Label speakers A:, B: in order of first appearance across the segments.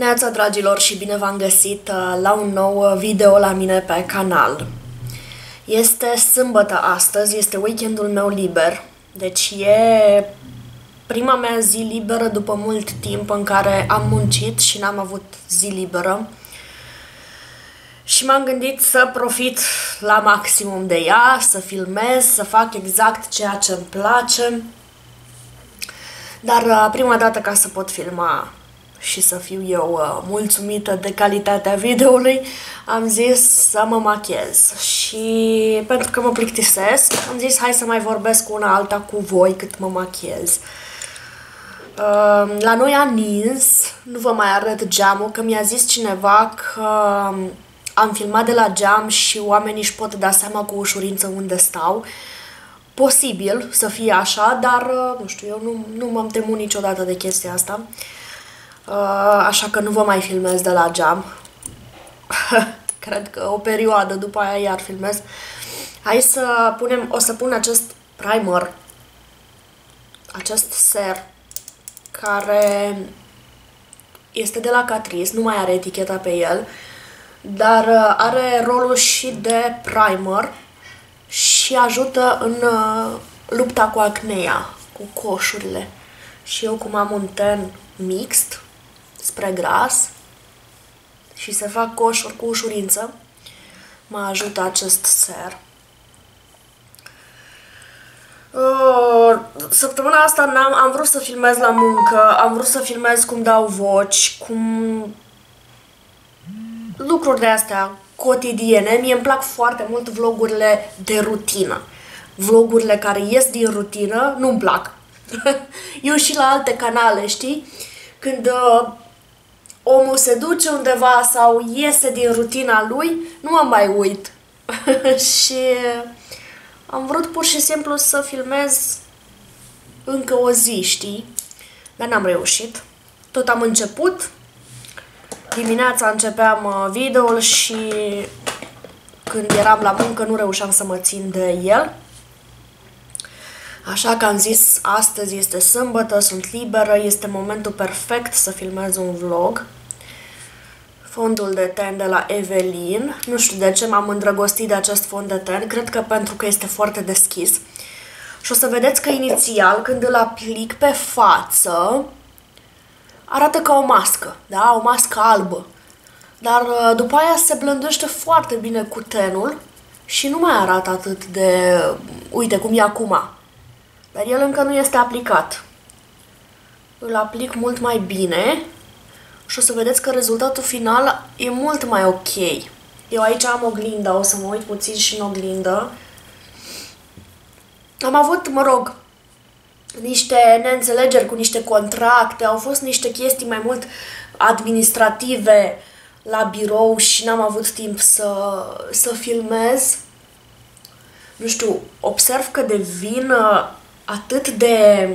A: dimineața, dragilor, și bine v-am găsit la un nou video la mine pe canal. Este sâmbătă astăzi, este weekendul meu liber, deci e prima mea zi liberă după mult timp în care am muncit și n-am avut zi liberă. Și m-am gândit să profit la maximum de ea, să filmez, să fac exact ceea ce îmi place. Dar prima dată, ca să pot filma și să fiu eu mulțumită de calitatea videoului, am zis să mă machiez. Și pentru că mă plictisesc, am zis hai să mai vorbesc una alta cu voi cât mă machiez. La noi a nins, nu vă mai arăt geamul, că mi-a zis cineva că am filmat de la geam și oamenii își pot da seama cu ușurință unde stau. Posibil să fie așa, dar nu știu, eu nu m-am temut niciodată de chestia asta. Așa că nu vă mai filmez de la geam. Cred că o perioadă după aia iar filmez. Hai să punem, o să pun acest primer, acest ser, care este de la Catrice, nu mai are eticheta pe el, dar are rolul și de primer și ajută în lupta cu acnea, cu coșurile. Și eu, cum am un ten mixt spre gras și se fac coșuri cu ușurință, mă ajută acest ser. Săptămâna asta am vrut să filmez la muncă, am vrut să filmez cum dau voci, lucruri de astea cotidiene. Mie îmi plac foarte mult vlogurile de rutină. Vlogurile care ies din rutină nu-mi plac. Eu și la alte canale, știi? Când omul se duce undeva sau iese din rutina lui, nu mă mai uit. Și am vrut pur și simplu să filmez încă o zi, știi? Dar n-am reușit. Tot am început. Dimineața începeam videoul și când eram la muncă nu reușeam să mă țin de el. Așa că am zis, astăzi este sâmbătă, sunt liberă, este momentul perfect să filmez un vlog. Fondul de ten de la Evelyn. Nu știu de ce m-am îndrăgostit de acest fond de ten, cred că pentru că este foarte deschis. Și o să vedeți că inițial, când îl aplic pe față, arată ca o mască, da? O mască albă. Dar după aia se blândește foarte bine cu tenul și nu mai arată atât de... Uite cum e acum. Dar el încă nu este aplicat. Îl aplic mult mai bine și o să vedeți că rezultatul final e mult mai ok. Eu aici am oglinda, o să mă uit puțin și în oglindă. Am avut, mă rog, niște neînțelegeri cu niște contracte, au fost niște chestii mai mult administrative la birou și n-am avut timp să filmez. Nu știu, observ că devin atât de...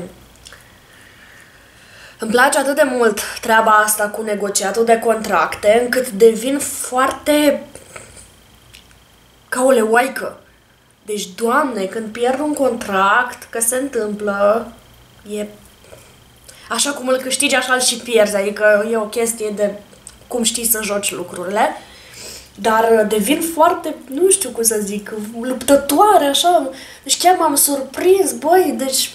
A: Îmi place atât de mult treaba asta cu negociatul de contracte, încât devin foarte ca o leoaică. Deci, Doamne, când pierd un contract, că se întâmplă, e așa cum îl câștigi, așa îl și pierzi, adică e o chestie de cum știi să joci lucrurile, dar devin foarte, nu știu cum să zic, luptătoare, așa, deci chiar m-am surprins, băi, deci,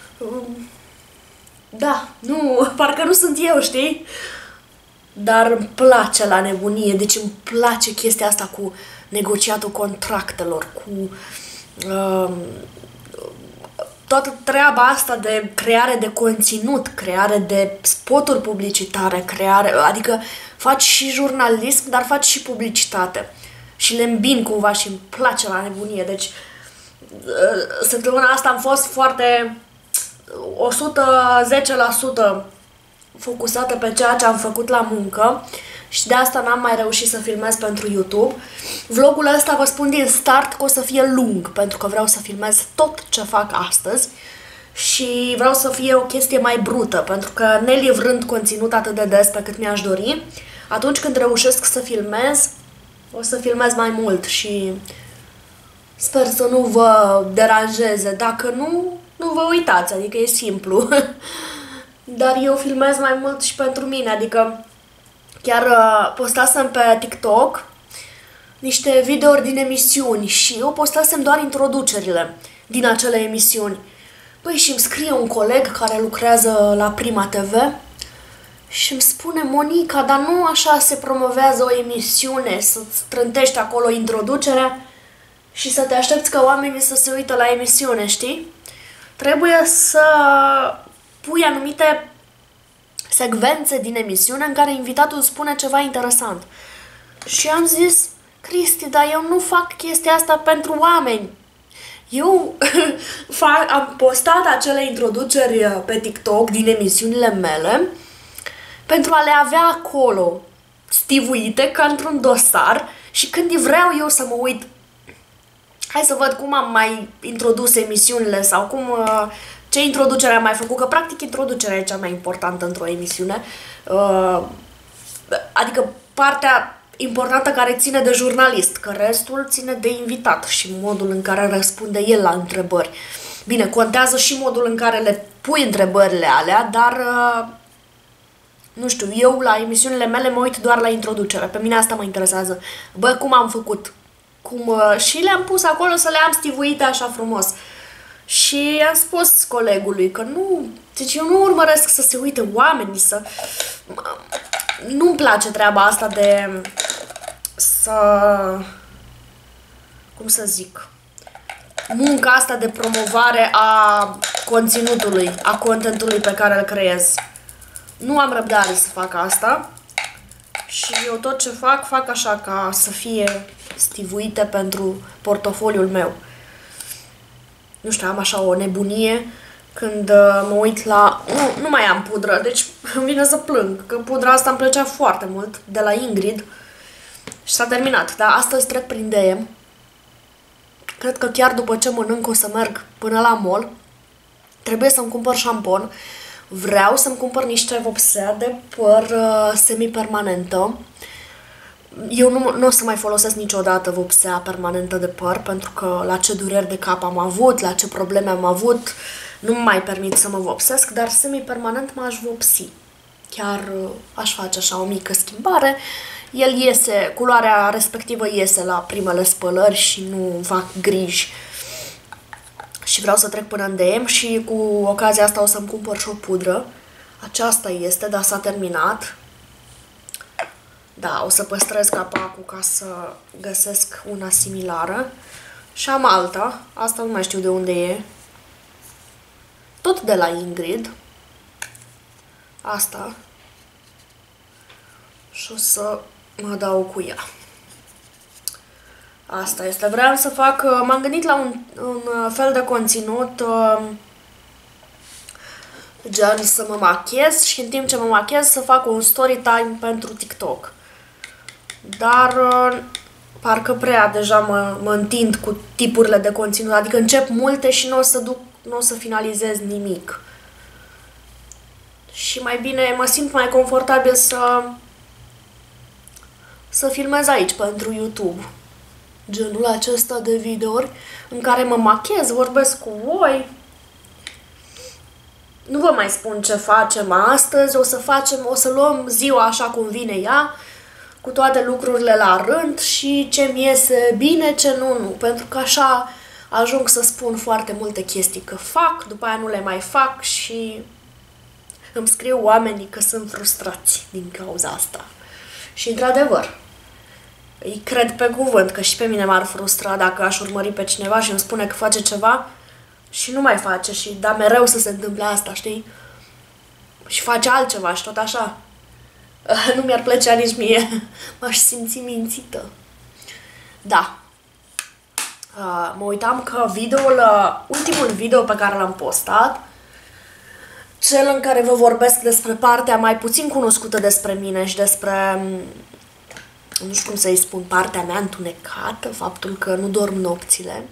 A: da, nu, parcă nu sunt eu, știi? Dar îmi place la nebunie, deci îmi place chestia asta cu negociatul contractelor, cu toată treaba asta de creare de conținut, creare de spoturi publicitare, adică faci și jurnalism, dar faci și publicitate. Și le îmbin cumva și îmi place la nebunie. Deci, săptămâna asta am fost foarte 110% focusată pe ceea ce am făcut la muncă și de asta n-am mai reușit să filmez pentru YouTube. Vlogul ăsta vă spun din start că o să fie lung, pentru că vreau să filmez tot ce fac astăzi și vreau să fie o chestie mai brută, pentru că nelivrând conținut atât de des pe cât mi-aș dori, atunci când reușesc să filmez, o să filmez mai mult și sper să nu vă deranjeze. Dacă nu, nu vă uitați, adică e simplu. Dar eu filmez mai mult și pentru mine, adică Chiar postasem pe TikTok niște videouri din emisiuni și eu postasem doar introducerile din acele emisiuni. Păi și îmi scrie un coleg care lucrează la Prima TV și îmi spune: Monica, dar nu așa se promovează o emisiune, să-ți trântești acolo introducerea și să te aștepți ca oamenii să se uită la emisiune, știi? Trebuie să pui anumite secvențe din emisiune în care invitatul spune ceva interesant. Și am zis: Cristi, dar eu nu fac chestia asta pentru oameni. Eu am postat acele introduceri pe TikTok din emisiunile mele pentru a le avea acolo, stivuite ca într-un dosar, și când vreau eu să mă uit, hai să văd cum am mai introdus emisiunile sau ce introducere am mai făcut, că practic introducerea e cea mai importantă într-o emisiune, adică partea importantă care ține de jurnalist, că restul ține de invitat și modul în care răspunde el la întrebări. Bine, contează și modul în care le pui întrebările alea, dar nu știu, eu la emisiunile mele mă uit doar la introducere. Pe mine asta mă interesează. Bă, cum am făcut? Și le-am pus acolo să le am stivuite așa frumos. Și am spus colegului că nu, deci eu nu urmăresc să se uite oamenii, nu-mi place treaba asta de cum să zic, munca asta de promovare a conținutului, a contentului pe care îl creez. Nu am răbdare să fac asta și eu tot ce fac așa ca să fie stivuite pentru portofoliul meu. Nu știu, am așa o nebunie când mă uit la... Nu mai am pudră, deci îmi vine să plâng, că pudra asta îmi plăcea foarte mult, de la Ingrid, și s-a terminat, dar astăzi trec prin DM. Cred că chiar după ce mănânc o să merg până la mall. Trebuie să-mi cumpăr șampon. Vreau să-mi cumpăr niște vopsea de păr semi-permanentă. Eu nu o să mai folosesc niciodată vopsea permanentă de păr, pentru că la ce dureri de cap am avut, la ce probleme am avut, nu mai permit să mă vopsesc, dar semi-permanent m-aș vopsi. Chiar aș face așa o mică schimbare. El iese, culoarea respectivă iese la primele spălări și nu fac griji. Și vreau să trec până în DM și cu ocazia asta o să-mi cumpăr și o pudră. Aceasta este, dar s-a terminat. Da, o să păstrez capacul ca să găsesc una similară. Și am alta. Asta nu mai știu de unde e. Tot de la Ingrid. Asta. Și o să mă dau cu ea. Asta este. Vreau să fac... M-am gândit la un fel de conținut gen să mă machez și în timp ce mă machez să fac un story time pentru TikTok. Dar parcă prea deja mă întind cu tipurile de conținut. Adică încep multe și nu o să finalizez nimic. Și mai bine mă simt mai confortabil să filmez aici pentru YouTube. Genul acesta de videouri în care mă machez, vorbesc cu voi. Nu vă mai spun ce facem astăzi, o să luăm ziua așa cum vine ea, cu toate lucrurile la rând și ce-mi iese bine, ce nu, pentru că așa ajung să spun foarte multe chestii că fac, după aia nu le mai fac și îmi scriu oamenii că sunt frustrați din cauza asta. Și într-adevăr, îi cred pe cuvânt că și pe mine m-ar frustra dacă aș urmări pe cineva și îmi spune că face ceva și nu mai face și da mereu să se întâmple asta, știi? Și face altceva și tot așa. Nu mi-ar plăcea nici mie. M-aș simți mințită. Da. Mă uitam că ultimul video pe care l-am postat, cel în care vă vorbesc despre partea mai puțin cunoscută despre mine și despre, nu știu cum să-i spun, partea mea întunecată, faptul că nu dorm nopțile.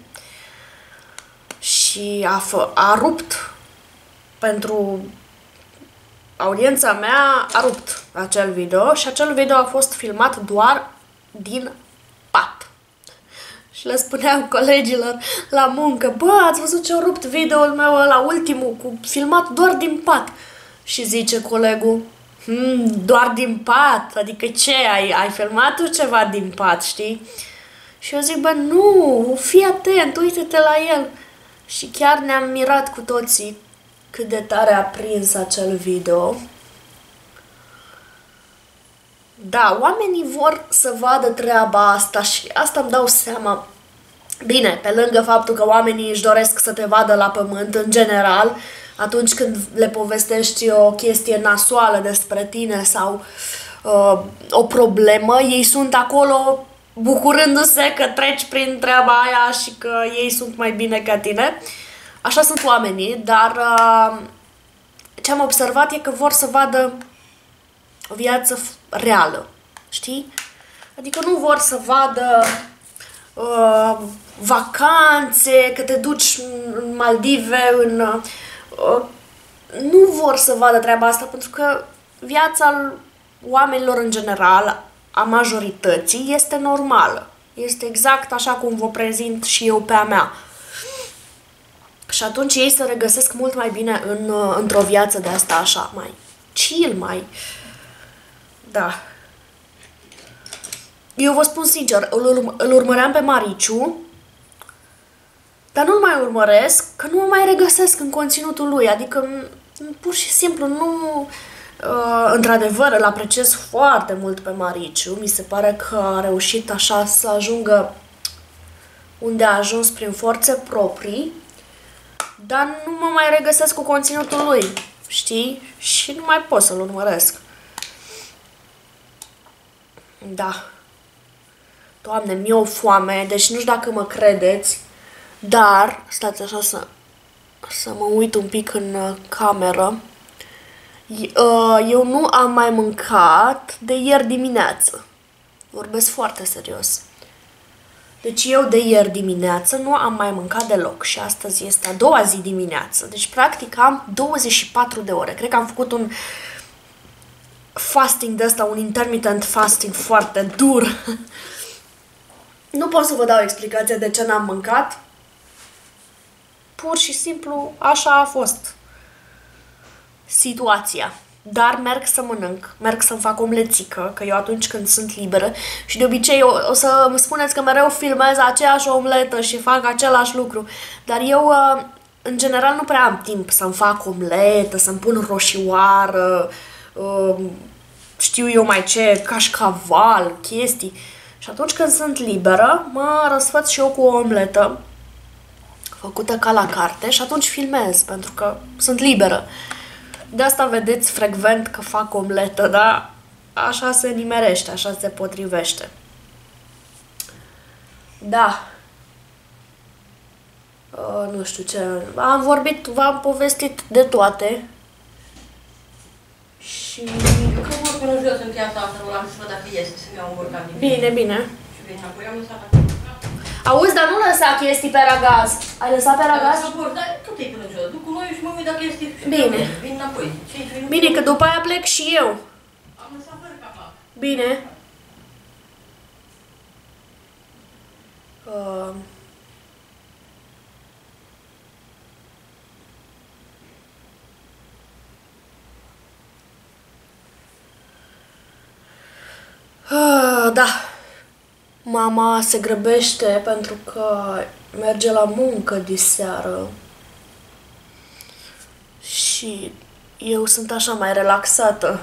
A: Și a rupt pentru audiența mea, a rupt acel video și acel video a fost filmat doar din pat. Și le spuneam colegilor la muncă: bă, ați văzut ce a rupt video-ul meu ăla ultimul, filmat doar din pat? Și zice colegul: Doar din pat? Adică ce, ai filmat tu ceva din pat, știi? Și eu zic, bă, nu, fii atent, uite-te la el. Și chiar ne-am mirat cu toții cât de tare a prins acel video. Da, oamenii vor să vadă treaba asta și asta îmi dau seama. Bine, pe lângă faptul că oamenii își doresc să te vadă la pământ în general, atunci când le povestești o chestie nasoală despre tine sau o problemă, ei sunt acolo bucurându-se că treci prin treaba aia și că ei sunt mai bine ca tine. Așa sunt oamenii, dar ce am observat e că vor să vadă o viață reală, știi? Adică nu vor să vadă vacanțe, că te duci în Maldive, nu vor să vadă treaba asta, pentru că viața oamenilor în general, a majorității, este normală. Este exact așa cum vă prezint și eu pe a mea. Și atunci ei se regăsesc mult mai bine într-o viață de asta așa, mai chill, mai... Da. Eu vă spun sincer, îl urmăream pe Mariciu, dar nu-l mai urmăresc, că nu mă mai regăsesc în conținutul lui, adică pur și simplu nu... într-adevăr, îl apreciez foarte mult pe Mariciu, mi se pare că a reușit așa să ajungă unde a ajuns prin forțe proprii, dar nu mă mai regăsesc cu conținutul lui, știi? Și nu mai pot să-l urmăresc. Da. Doamne, mi-e o foame, deci nu știu dacă mă credeți, dar, stați așa să mă uit un pic în cameră. Eu nu am mai mâncat de ieri dimineață. Vorbesc foarte serios. Deci eu de ieri dimineață nu am mai mâncat deloc și astăzi este a doua zi dimineață. Deci practic am 24 de ore. Cred că am făcut un fasting de ăsta, un intermittent fasting foarte dur. Nu pot să vă dau explicația de ce n-am mâncat. Pur și simplu așa a fost situația. Dar merg să mănânc, merg să-mi fac omlețică, că eu atunci când sunt liberă și de obicei o să îmi spuneți că mereu filmez aceeași omletă și fac același lucru, dar eu în general nu prea am timp să-mi fac omletă, să-mi pun roșioară, știu eu mai ce, cașcaval, chestii. Și atunci când sunt liberă, mă răsfăț și eu cu o omletă făcută ca la carte și atunci filmez, pentru că sunt liberă. De asta vedeți frecvent că fac omletă, dar așa se nimerește, așa se potrivește. Da. Nu știu ce... Am vorbit, v-am povestit de toate. Și...
B: Că mă până jos în piața asta, nu l-am să văd dacă iese, să-mi iau un borcan din
A: Bine, bine.
B: Și vin înapoi, am lăsat acolo.
A: Auzi, dar nu lăsa chestii pe ragaz. Ai lăsat pe ragaz?
B: Dar cât e până jos? Duc cu noi și mă uit dacă este...
A: Bine.
B: Vin înapoi. 5 minute.
A: Bine, că după aia plec și eu.
B: Am lăsat fără capac.
A: Bine. Da. Mama se grăbește pentru că merge la muncă diseară. Și eu sunt așa mai relaxată.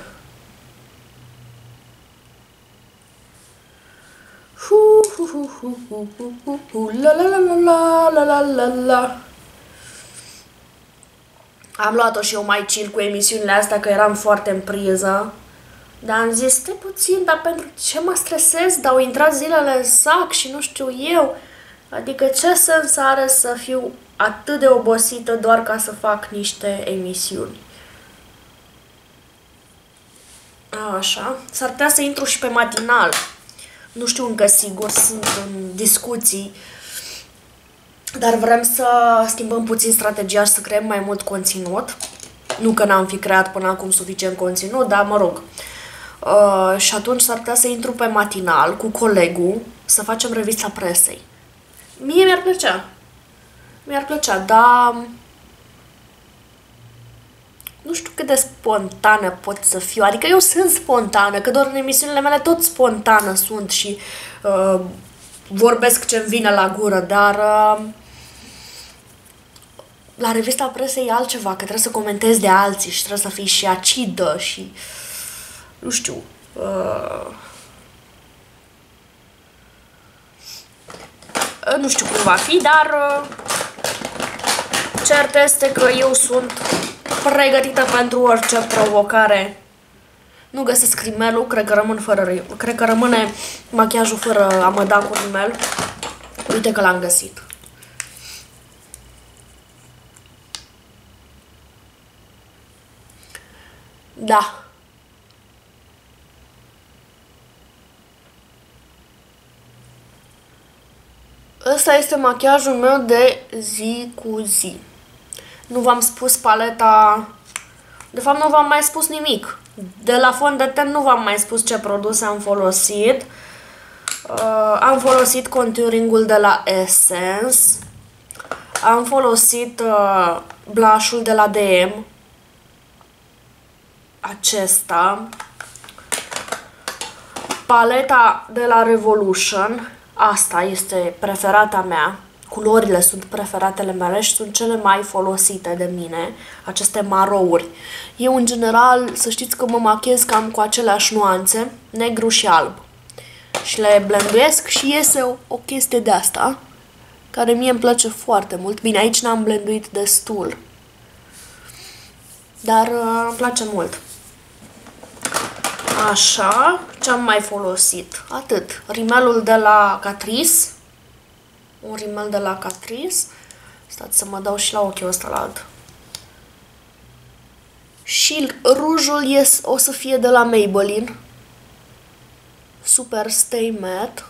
A: La la la la la la la la. Am luat-o și eu mai chill cu emisiunile astea, că eram foarte în priză. Dar am zis, stai puțin, dar pentru ce mă stresez? Dar au intrat zilele în sac și nu știu eu. Adică ce sens are să fiu atât de obosită doar ca să fac niște emisiuni? Așa. S-ar putea să intru și pe matinal. Nu știu încă sigur, sunt în discuții. Dar vrem să schimbăm puțin strategia și să creăm mai mult conținut. Nu că n-am fi creat până acum suficient conținut, dar mă rog. Și atunci s-ar putea să intru pe matinal cu colegul să facem revista presei. Mie mi-ar plăcea. Mi-ar plăcea, dar... nu știu cât de spontană pot să fiu. Adică eu sunt spontană, că doar în emisiunile mele tot spontană sunt și vorbesc ce-mi vine la gură, dar la revista presei e altceva, că trebuie să comentezi de alții și trebuie să fii și acidă și nu știu. Nu știu cum va fi, dar cert este că eu sunt pregătită pentru orice provocare. Nu găsesc rimelul, cred că rămâne machiajul fără a mă da cu rimel. Uite că l-am găsit. Da. Ăsta este machiajul meu de zi cu zi. Nu v-am spus paleta... De fapt, nu v-am mai spus nimic. De la fond de ten nu v-am mai spus ce produse am folosit. Am folosit contouring-ul de la Essence. Am folosit blush-ul de la DM. Acesta. Paleta de la Revolution. Asta este preferata mea. Culorile sunt preferatele mele și sunt cele mai folosite de mine, aceste marouri. Eu, în general, să știți că mă machez cam cu aceleași nuanțe, negru și alb. Și le blenduiesc și iese o chestie de asta, care mie îmi place foarte mult. Bine, aici n-am blenduit destul, dar îmi place mult. Așa, ce-am mai folosit? Atât. Rimelul de la Catrice. Un rimel de la Catrice. Stați să mă dau și la ochiul ăsta la alt. Și rujul o să fie de la Maybelline. Super Stay Matte.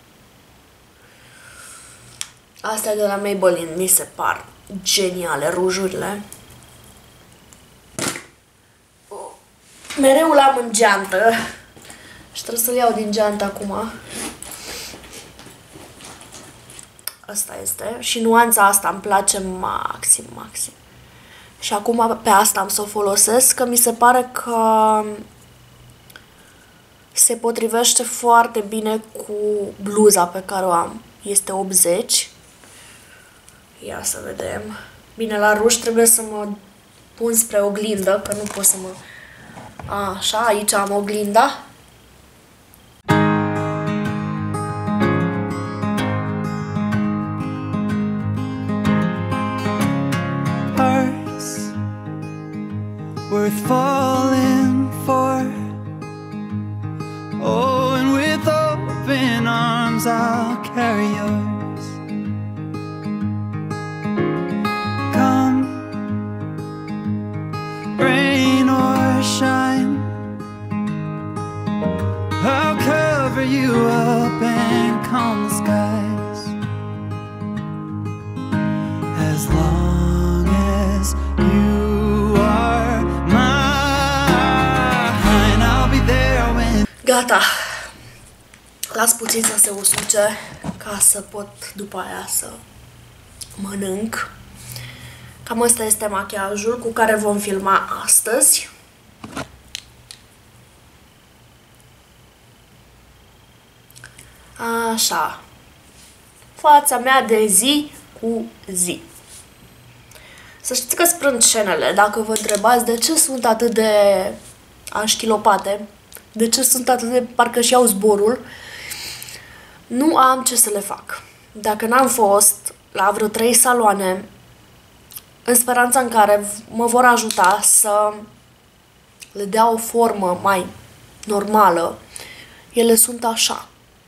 A: Astea de la Maybelline mi se par geniale, rujurile. Mereu l-am în geantă. Și trebuie să-l iau din geantă acum. Asta este. Și nuanța asta îmi place maxim, maxim. Și acum pe asta am să o folosesc, că mi se pare că se potrivește foarte bine cu bluza pe care o am. Este 80. Ia să vedem. Bine, la ruj trebuie să mă pun spre oglindă, că nu pot să mă... Așa, aici am oglinda.
C: Worth falling for. Oh, and with open arms I'll carry yours. Come, rain or shine, I'll cover you up and calm the skies. As long as you
A: gata, las puțin să se usuce ca să pot după aia să mănânc. Cam ăsta este machiajul cu care vom filma astăzi. Așa, fața mea de zi cu zi. Să știți că sprâncenele, dacă vă întrebați de ce sunt atât de așchilopate, de ce sunt atât de parcă și au zborul, nu am ce să le fac. Dacă n-am fost la vreo 3 saloane, în speranța în care mă vor ajuta să le dea o formă mai normală, ele sunt așa.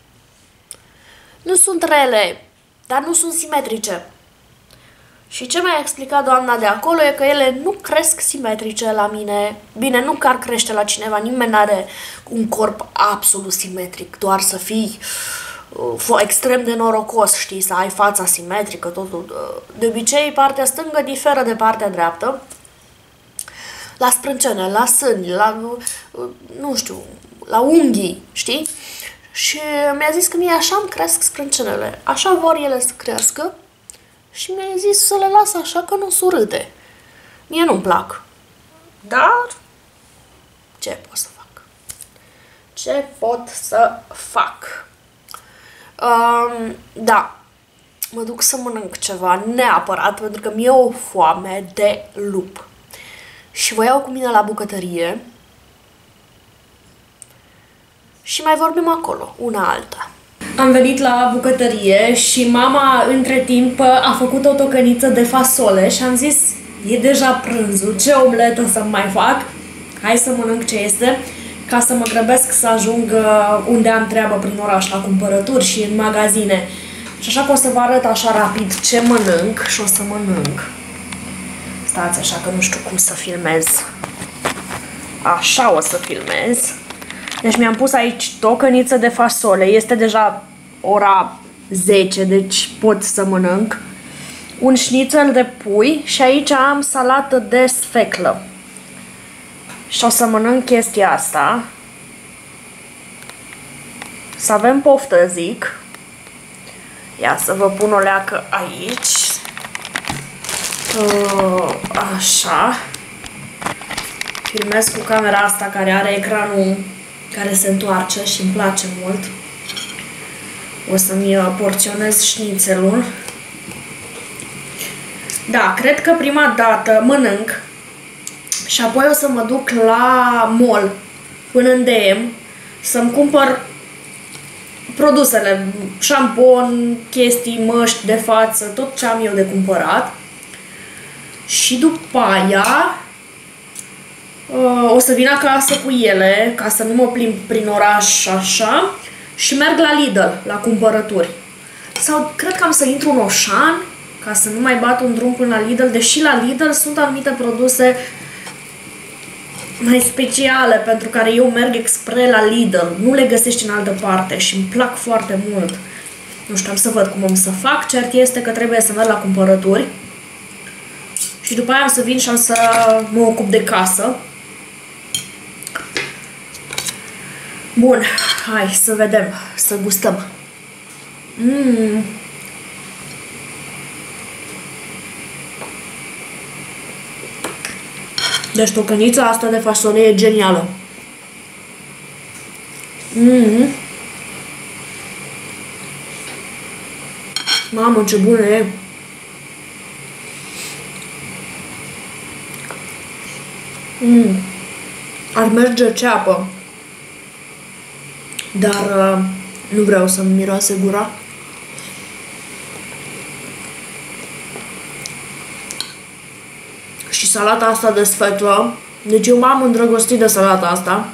A: Nu sunt rele, dar nu sunt simetrice. Și ce mi-a explicat doamna de acolo e că ele nu cresc simetrice la mine. Bine, nu că ar crește la cineva, nimeni n-are un corp absolut simetric, doar să fii extrem de norocos, știi, să ai fața simetrică, totul. De obicei, partea stângă diferă de partea dreaptă. La sprâncene, la sâni, la, nu știu, la unghii, știi? Și mi-a zis că mie așa îmi cresc sprâncenele, așa vor ele să crească. Și mi-a zis să le las așa, că nu surâde. Mie nu-mi plac. Dar ce pot să fac? Ce pot să fac? Da, mă duc să mănânc ceva neapărat, pentru că mi-e o foame de lup. Și vă iau cu mine la bucătărie și mai vorbim acolo, una alta. Am venit la bucătărie și mama între timp a făcut o tocăniță de fasole și am zis, e deja prânzul, ce omletă să mai fac? Hai să mănânc ce este, ca să mă grăbesc să ajung unde am treabă prin oraș, la cumpărături și în magazine. Și așa că o să vă arăt așa rapid ce mănânc și o să mănânc. Stați așa că nu știu cum să filmez. Așa o să filmez. Deci mi-am pus aici tocăniță de fasole. Este deja ora 10, deci pot să mănânc. Un șnițel de pui și aici am salată de sfeclă. Și o să mănânc chestia asta. Să avem poftă, zic. Ia să vă pun o leacă aici. Așa. Filmez cu camera asta care are ecranul care se întoarce și îmi place mult. O să-mi porționez șnițelul. Da, cred că prima dată mănânc și apoi o să mă duc la mall până în DM să-mi cumpăr produsele, șampon, chestii, măști de față, tot ce am eu de cumpărat. Și după aia o să vin acasă cu ele, ca să nu mă plimb prin oraș așa, și merg la Lidl, la cumpărături. Sau cred că am să intru în Oșan, ca să nu mai bat un drum până la Lidl, deși la Lidl sunt anumite produse mai speciale, pentru care eu merg expre la Lidl. Nu le găsești în altă parte și îmi plac foarte mult. Nu știu, am să văd cum am să fac. Cert este că trebuie să merg la cumpărături. Și după aia am să vin și am să mă ocup de casă. Bun, hai să vedem, să gustăm. Deci tocănița asta de fasole e genială. Mamă, ce bună e! Ar merge ceapă. Dar nu vreau să-mi miroase gura. Și salata asta de sfeclă. Deci eu m-am îndrăgostit de salata asta.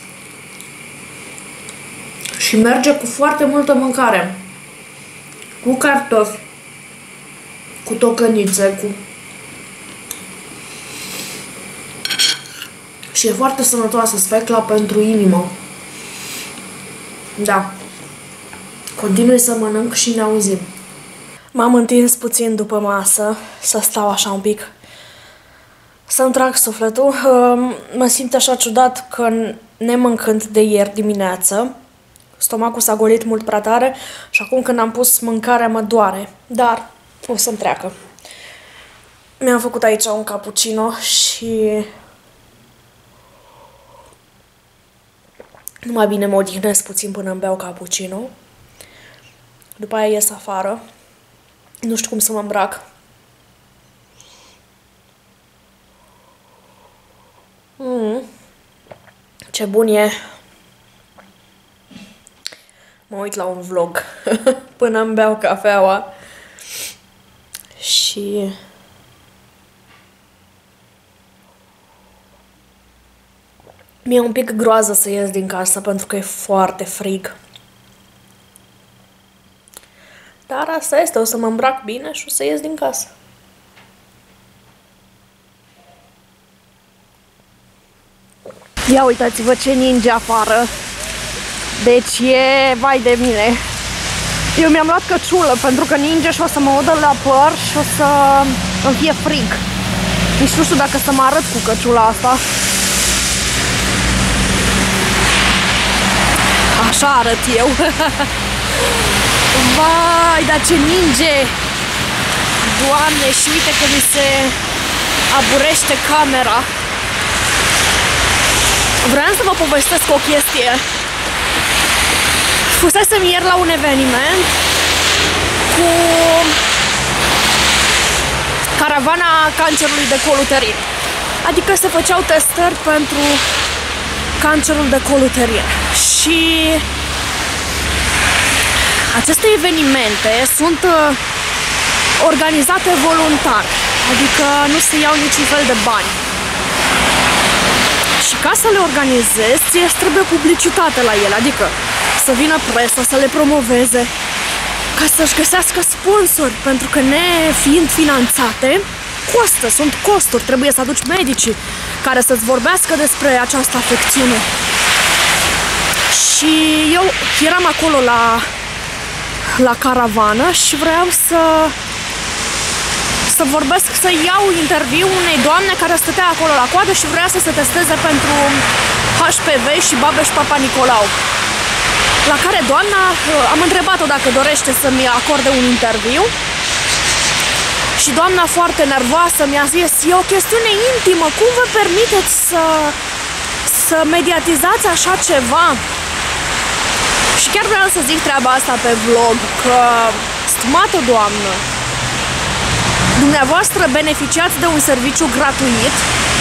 A: Și merge cu foarte multă mâncare. Cu cartofi. Cu tocănițe. Și e foarte sănătoasă sfecla pentru inimă. Da. Continui să mănânc și ne auzim. M-am întins puțin după masă, să stau așa un pic, să-mi trag sufletul. Mă simt așa ciudat că, nemâncând de ieri dimineață, stomacul s-a golit mult prea tare și acum când am pus mâncarea mă doare. Dar o să-mi treacă. Mi-am făcut aici un cappuccino și numai bine mă odihnesc puțin până îmi beau cappuccino. După aia ies afară. Nu știu cum să mă îmbrac. Ce bun e. Mă uit la un vlog până îmi beau cafeaua. Și mi-e un pic groază să ies din casă pentru că e foarte frig. Dar asta este, o să mă îmbrac bine și o să ies din casă. Ia uitați-vă ce ninge afară. Deci e, vai de mine. Eu mi-am luat căciulă pentru că ninge și o să mă udă la păr și o să îmi fie frig. Nici nu știu dacă să mă arăt cu căciula asta. Așa arăt eu. Vai, dar ce ninge! Doamne, și uite că mi se aburește camera. Vreau să vă povestesc o chestie. Fusesem ieri la un eveniment cu caravana cancerului de col uterin. Adică se făceau testări pentru cancerul de col uterin. Și aceste evenimente sunt organizate voluntar, adică nu se iau niciun fel de bani. Și ca să le organizezi, îți trebuie publicitate la ele, adică să vină presa, să le promoveze, ca să-și găsească sponsori, pentru că nefiind finanțate, costă, sunt costuri, trebuie să aduci medicii care să-ți vorbească despre această afecțiune. Și eu eram acolo la caravană și vreau să vorbesc, să iau interviu unei doamne care stătea acolo la coadă și vrea să se testeze pentru HPV și Babeș Papa Nicolau. La care doamna, am întrebat-o dacă dorește să-mi acorde un interviu și doamna foarte nervoasă mi-a zis: e o chestiune intimă, cum vă permiteți să mediatizați așa ceva? Și chiar vreau să zic treaba asta pe vlog, că, stimată doamnă, dumneavoastră beneficiați de un serviciu gratuit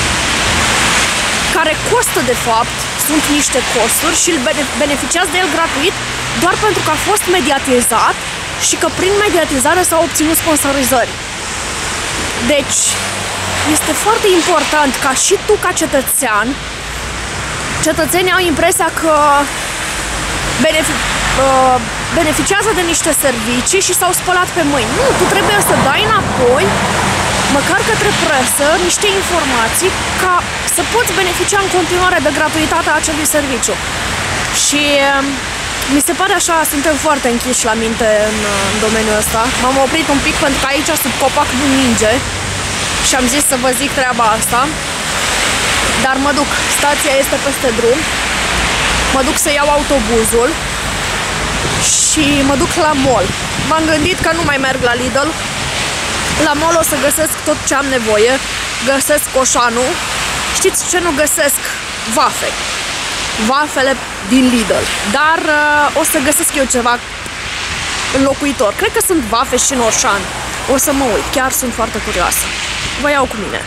A: care costă, de fapt, sunt niște costuri și îl beneficiați de el gratuit doar pentru că a fost mediatizat și că prin mediatizare s-au obținut sponsorizări. Deci, este foarte important ca și tu, ca cetățean, cetățenii au impresia că beneficiază de niște servicii și s-au spălat pe mâini. Nu, tu trebuie să dai înapoi, măcar către presă, niște informații ca să poți beneficia în continuare de gratuitatea acelui serviciu. Și mi se pare așa, suntem foarte închiși la minte în domeniul ăsta. M-am oprit un pic pentru că aici sub copac nu ninge și am zis să vă zic treaba asta. Dar mă duc, stația este peste drum, mă duc să iau autobuzul și mă duc la mall. M-am gândit că nu mai merg la Lidl. La mall o să găsesc tot ce am nevoie. Găsesc coșanul. Știți ce nu găsesc? Vafe. Vafele din Lidl. Dar o să găsesc eu ceva înlocuitor. Cred că sunt vafe și în Orșan. O să mă uit. Chiar sunt foarte curioasă. Vă iau cu mine.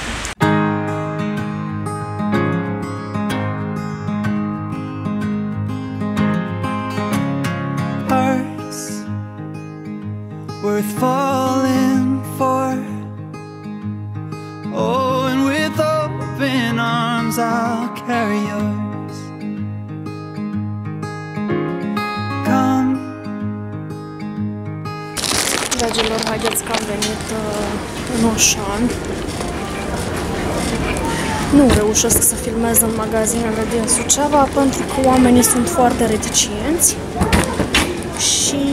C: Worth falling for. Oh, and with open arms I'll carry yours. Come.
A: Dragilor, haideți că am venit în Oșan. Nu reușesc să filmez în magazinele din Suceava pentru că oamenii sunt foarte reticenți și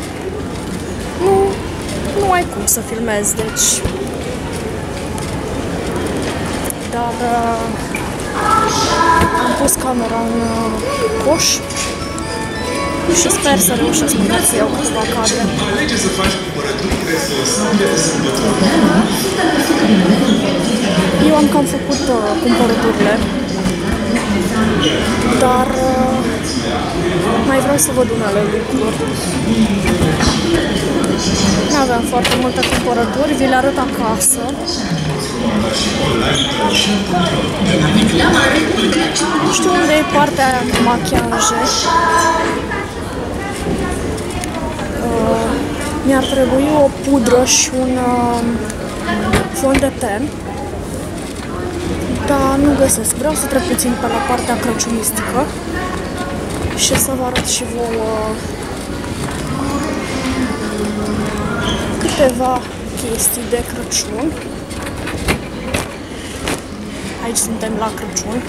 A: nu ai cum să filmezi, deci. Dar am pus camera în coș și sper să reușesc să iau câteva cadre. Eu am cam făcut cumpărăturile, dar mai vreau să văd unele lucruri. Nu aveam foarte multe cumpărături, vi le arăt acasă. Nu știu unde e partea aia cu machiaje. Mi-ar trebui o pudră și un fond de ten, dar nu găsesc. Vreau să trec puțin pe la partea crăciunistică și să vă arăt și vouă câteva chestii de Crăciun. Aici suntem la Crăciun.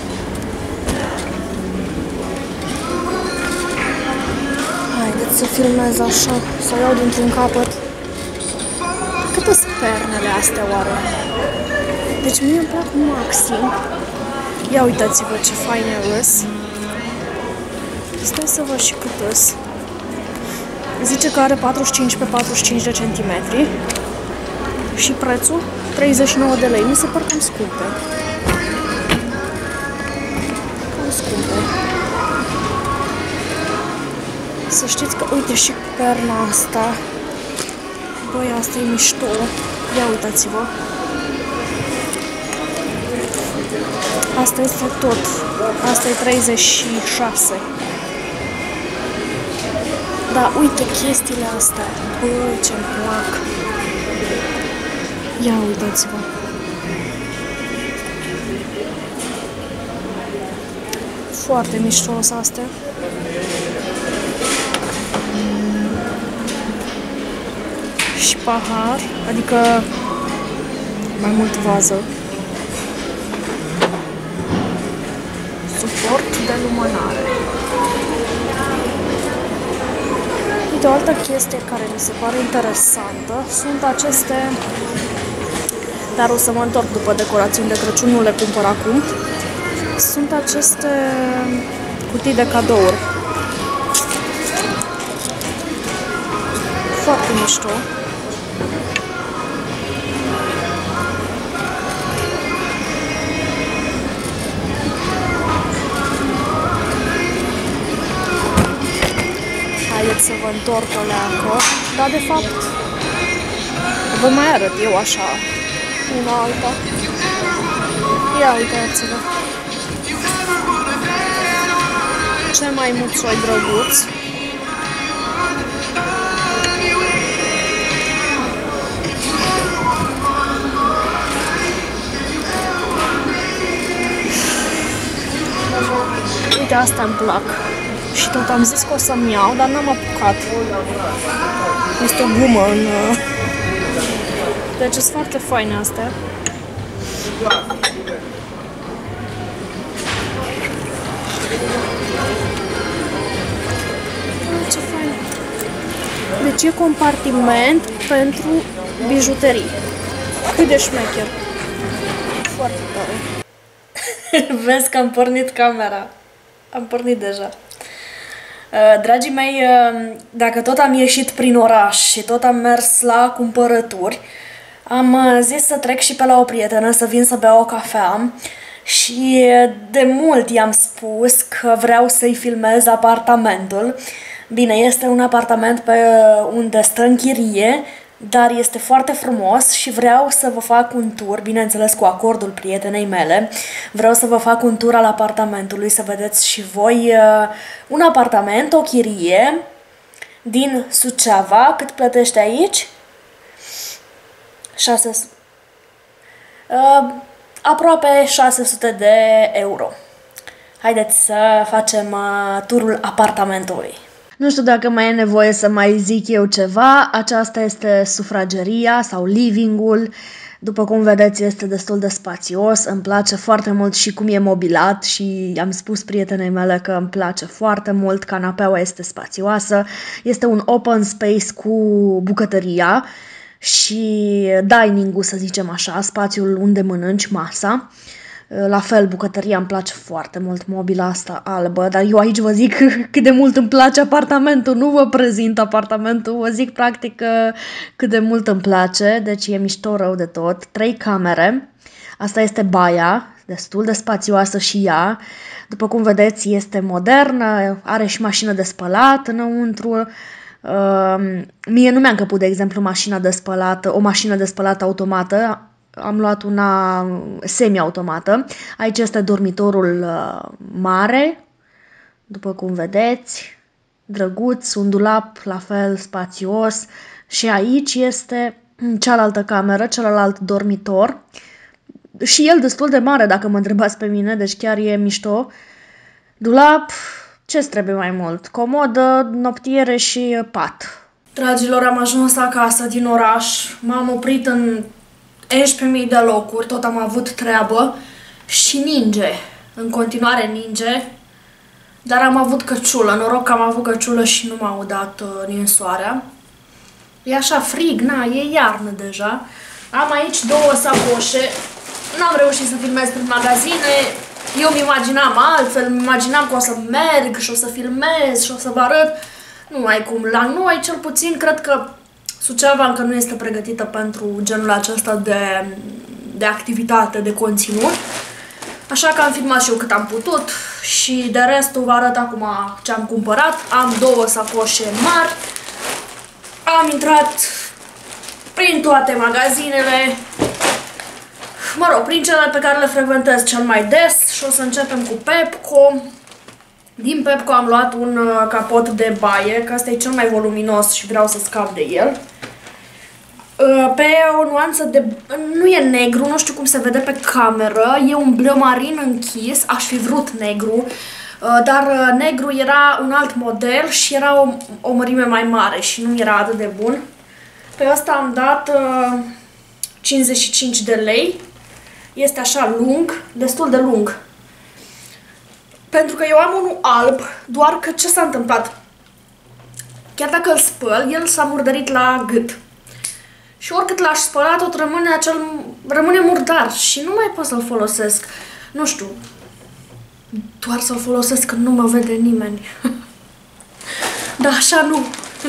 A: Haideți să filmez așa, să o iau dintr-un capăt. Câte sunt pernele astea oare? Deci mie îmi plac maxim. Ia uitați-vă ce faine îs. Stai să văd și cât îs. Zice că are 45 pe 45 de centimetri. Și prețul 39 de lei. Mi se par cam scumpe. cumpăr. Să știți că, uite, și perna asta, băi, asta e mișto. Ia uitați-vă. Asta este tot. Asta e 36. Da, uite chestiile astea. Băi, ce-mi plac. Ia uitați-vă. Foarte miștos astea. Și pahar, adică mai mult vază. Suport de lumânare. Uite, o altă chestie care mi se pare interesantă sunt aceste, dar o să mă întorc după decorațiuni de Crăciun, nu le cumpăr acum. Sunt aceste cutii de cadouri. Foarte mișto. Haideți să vă întorc o leacă. Dar de fapt vă mai arăt eu așa una alta. Ia uitați-vă. Ce mai muțoi drăguț. Uite, asta îmi plac. Și tot am zis că o să-mi iau, dar n-am apucat. Este o gumă în... Deci sunt foarte faine astea. Ce fain. Deci e compartiment pentru bijuterii. Cât de șmecher. Foarte tare. Vezi că am pornit camera. Am pornit deja. Dragii mei, dacă tot am ieșit prin oraș și tot am mers la cumpărături, am zis să trec și pe la o prietenă să vin să beau o cafea și de mult i-am spus că vreau să-i filmez apartamentul. Bine, este un apartament pe unde stă în chirie, dar este foarte frumos și vreau să vă fac un tur, bineînțeles cu acordul prietenei mele, vreau să vă fac un tur al apartamentului, să vedeți și voi un apartament, o chirie din Suceava. Cât plătește aici? 600. Aproape 600 de euro. Haideți să facem turul apartamentului. Nu știu dacă mai e nevoie să mai zic eu ceva. Aceasta este sufrageria sau living-ul. După cum vedeți, este destul de spațios. Îmi place foarte mult și cum e mobilat și am spus prietenei mele că îmi place foarte mult. Canapeaua este spațioasă. Este un open space cu bucătăria și dining-ul, să zicem așa, spațiul unde mănânci masa. La fel, bucătăria îmi place foarte mult, mobila asta albă, dar eu aici vă zic cât de mult îmi place apartamentul, nu vă prezint apartamentul, vă zic practic cât de mult îmi place, deci e mișto rău de tot. 3 camere, asta este baia, destul de spațioasă și ea, după cum vedeți este modernă, are și mașină de spălat înăuntru. Mie nu mi-a încăput, de exemplu, o mașină de spălat automată. Am luat una semi-automată. Aici este dormitorul mare, după cum vedeți, drăguț, un dulap la fel spațios și aici este cealaltă cameră, celălalt dormitor și el destul de mare dacă mă întrebați pe mine, deci chiar e mișto. Dulap, ce-ți trebuie mai mult? Comodă, noptiere și pat. Dragilor, am ajuns acasă din oraș, m-am oprit în 11.000 de locuri, tot am avut treabă și ninge. În continuare ninge, dar am avut căciulă. Noroc că am avut căciulă și nu m-a udat ninsoarea. E așa frig, na, e iarnă deja. Am aici 2 sacoșe. N-am reușit să filmez prin magazine. Eu mi imaginam altfel, mi imaginam că o să merg și o să filmez și o să vă arăt. Nu ai cum. La noi, cel puțin, cred că Suceava încă nu este pregătită pentru genul acesta de activitate, de conținut. Așa că am filmat și eu cât am putut și de restul vă arăt acum ce am cumpărat. Am 2 sacoșe mari. Am intrat prin toate magazinele, mă rog, prin cele pe care le frecventez cel mai des și o să începem cu Pepco. Din Pepco am luat un capot de baie, că ăsta e cel mai voluminos și vreau să scap de el. Pe o nuanță de... nu e negru, nu știu cum se vede pe cameră, e un bleu marin închis, aș fi vrut negru, dar negru era un alt model și era o mărime mai mare și nu era atât de bun. Pe ăsta am dat 55 de lei, este așa lung, destul de lung. Pentru că eu am unul alb, doar că ce s-a întâmplat? Chiar dacă îl spăl, el s-a murdărit la gât. Și oricât l-aș spăla, tot rămâne murdar și nu mai pot să-l folosesc. Nu știu, doar să-l folosesc când nu mă vede nimeni. Da, așa nu.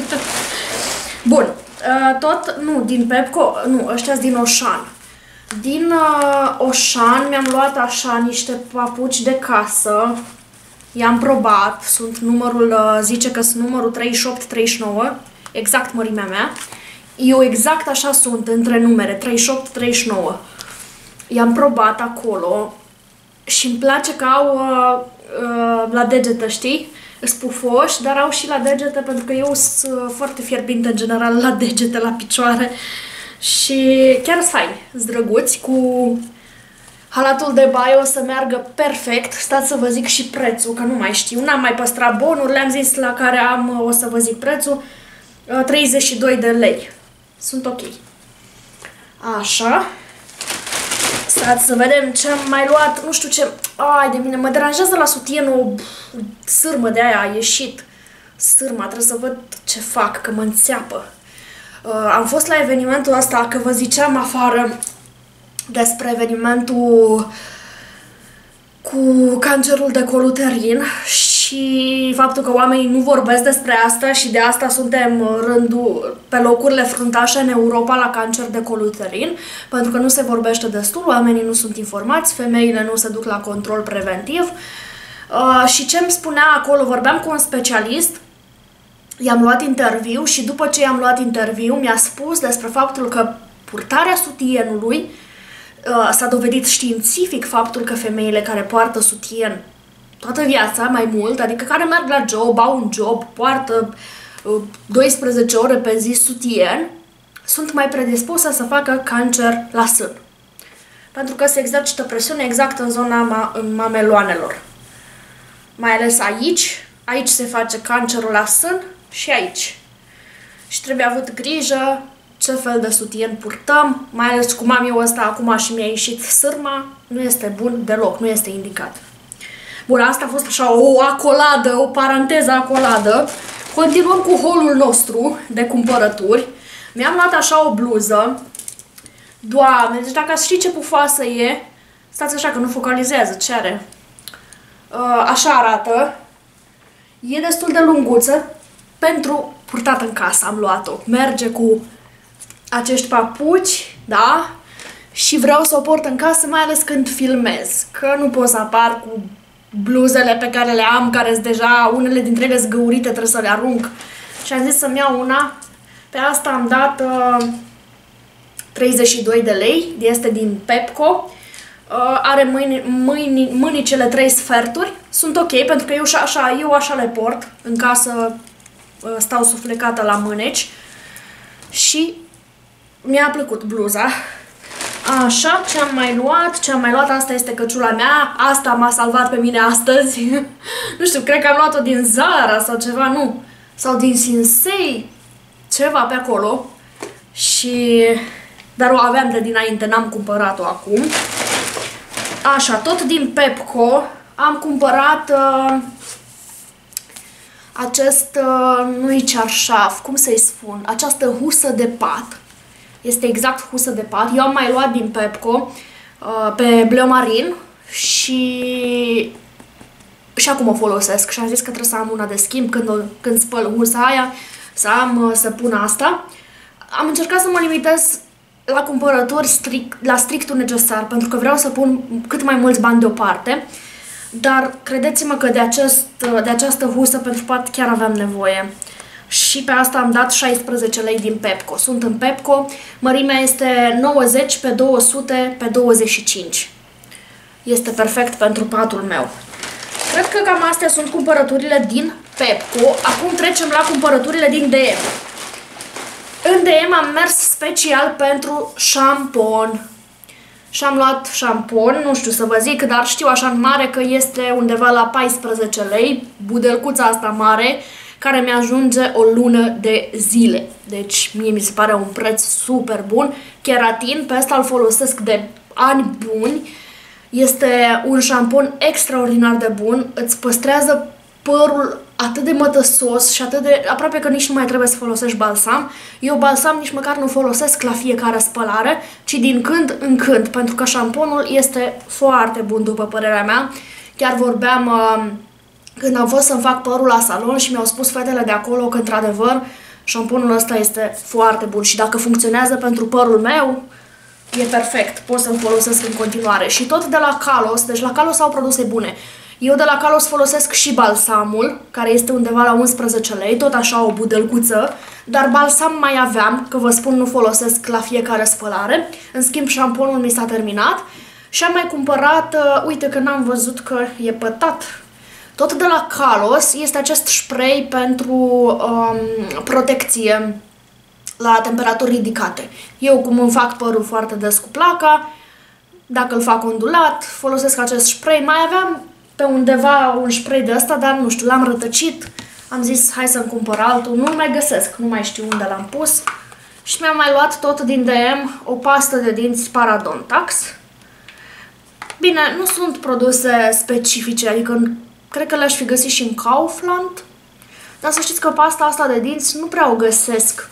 A: Bun, tot, nu, din Pepco, nu, ăștia-s din Auchan. Din Auchan mi-am luat așa niște papuci de casă. I-am probat, sunt numărul, zice că sunt numărul 38-39, exact mărimea mea. Eu exact așa sunt între numere, 38-39. I-am probat acolo și îmi place că au la degete, știi? Sunt pufoși, dar au și la degete pentru că eu sunt foarte fierbinte în general la degete, la picioare. Și chiar sunt faini, sunt drăguți, cu halatul de baie o să meargă perfect. Stați să vă zic și prețul, că nu mai știu, n-am mai păstrat bonuri, le-am zis la care am, o să vă zic prețul, 32 de lei. Sunt ok. Așa. Stați să vedem ce am mai luat, nu știu ce, ai de mine, mă deranjează la sutien o sârmă de aia a ieșit. Sârma, trebuie să văd ce fac, că mă înțeapă. Am fost la evenimentul ăsta, că vă ziceam afară despre evenimentul cu cancerul de col uterin și faptul că oamenii nu vorbesc despre asta și de asta suntem pe locurile fruntașe în Europa la cancer de col uterin, pentru că nu se vorbește destul, oamenii nu sunt informați, femeile nu se duc la control preventiv. Și ce îmi spunea acolo, vorbeam cu un specialist, i-am luat interviu și după ce i-am luat interviu mi-a spus despre faptul că purtarea sutienului s-a dovedit științific faptul că femeile care poartă sutien toată viața, mai mult, adică care merg la job, au un job, poartă 12 ore pe zi sutien, sunt mai predispuse să facă cancer la sân. Pentru că se exercită presiune exact în zona mameloanelor. Mai ales aici, aici se face cancerul la sân și aici. Și trebuie avut grijă ce fel de sutien purtăm, mai ales cum am eu ăsta acum și mi-a ieșit sârma, nu este bun deloc, nu este indicat. Bun, asta a fost așa o acoladă, o paranteză acoladă. Continuăm cu haul-ul nostru de cumpărături. Mi-am luat așa o bluză. Doamne, deci dacă știi ce pufoasă e, stați așa că nu focalizează, ce are. Așa arată. E destul de lunguță. Pentru purtat în casă am luat-o. Merge cu acești papuci, da? Și vreau să o port în casă, mai ales când filmez. Că nu pot să apar cu bluzele pe care le am, care sunt deja, unele dintre ele zgăurite, trebuie să le arunc. Și am zis să-mi iau una. Pe asta am dat 32 de lei, este din Pepco. Are mânicele 3 sferturi. Sunt ok, pentru că eu așa le port. În casă stau suflecată la mâneci. Și mi-a plăcut bluza. Așa, ce am mai luat? Ce am mai luat? Asta este căciula mea. Asta m-a salvat pe mine astăzi. Nu știu, cred că am luat-o din Zara sau ceva, nu. Sau din Sinsei. Ceva pe acolo. Și... dar o aveam de dinainte, n-am cumpărat-o acum. Așa, tot din Pepco am cumpărat acest, nu-i cearșaf, cum să-i spun, această husă de pat. Este exact husă de pat. Eu am mai luat din Pepco pe bleu marin și acum o folosesc. Și am zis că trebuie să am una de schimb când spăl husa aia, să pun asta. Am încercat să mă limitez la cumpărături la strictul necesar, pentru că vreau să pun cât mai mulți bani deoparte, dar credeți-mă că de această husă pentru pat chiar aveam nevoie. Și pe asta am dat 16 lei din Pepco. Sunt în Pepco, mărimea este 90 pe 200 pe 25. Este perfect pentru patul meu. Cred că cam astea sunt cumpărăturile din Pepco. Acum trecem la cumpărăturile din DM. În DM am mers special pentru șampon. Și am luat șampon, nu știu să vă zic, dar știu așa în mare că este undeva la 14 lei, budelcuța asta mare, care mi-ajunge o lună de zile. Deci mie mi se pare un preț super bun. Keratin, pe ăsta îl folosesc de ani buni. Este un șampon extraordinar de bun, îți păstrează părul atât de mătăsos și atât de... aproape că nici nu mai trebuie să folosești balsam. Eu balsam nici măcar nu folosesc la fiecare spălare, ci din când în când, pentru că șamponul este foarte bun după părerea mea. Chiar vorbeam când am fost să-mi fac părul la salon și mi-au spus fetele de acolo că într-adevăr șamponul ăsta este foarte bun și dacă funcționează pentru părul meu, e perfect, pot să-l folosesc în continuare. Și tot de la Kalos, deci la Kalos au produse bune. Eu de la Kalos folosesc și balsamul, care este undeva la 11 lei, tot așa o budelcuță, dar balsam mai aveam, că vă spun nu folosesc la fiecare spălare. În schimb, șamponul mi s-a terminat și am mai cumpărat, uite că n-am văzut că e pătat. Tot de la Kalos este acest spray pentru protecție la temperaturi ridicate. Eu, cum îmi fac părul foarte des cu placa, dacă îl fac ondulat, folosesc acest spray. Mai aveam pe undeva un spray de ăsta, dar nu știu, l-am rătăcit. Am zis, hai să-mi cumpăr altul. Nu-l mai găsesc, nu mai știu unde l-am pus. Și mi-am mai luat tot din DM o pastă de dinți Parodontax. Bine, nu sunt produse specifice, adică cred că le-aș fi găsit și în Kaufland. Dar să știți că pasta asta de dinți nu prea o găsesc.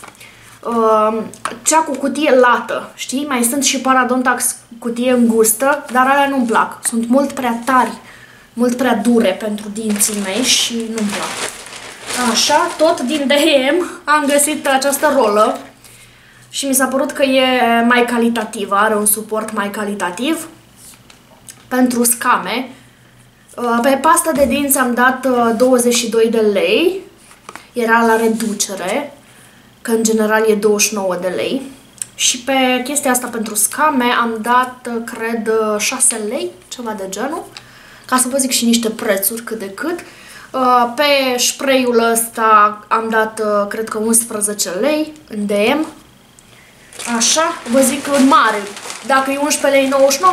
A: Cea cu cutie lată, știi? Mai sunt și Parodontax cutie îngustă, dar alea nu-mi plac. Sunt mult prea tari, mult prea dure pentru dinții mei și nu-mi plac. Așa, tot din DM am găsit această rolă și mi s-a părut că e mai calitativă, are un suport mai calitativ pentru scame. Pe pasta de dinți am dat 22 de lei, era la reducere, că în general e 29 de lei. Și pe chestia asta pentru scame am dat, cred, 6 lei, ceva de genul, ca să vă zic și niște prețuri cât de cât. Pe spray-ul ăsta am dat, cred că 11 lei în DM. Așa, vă zic în mare, dacă e 11,99 lei,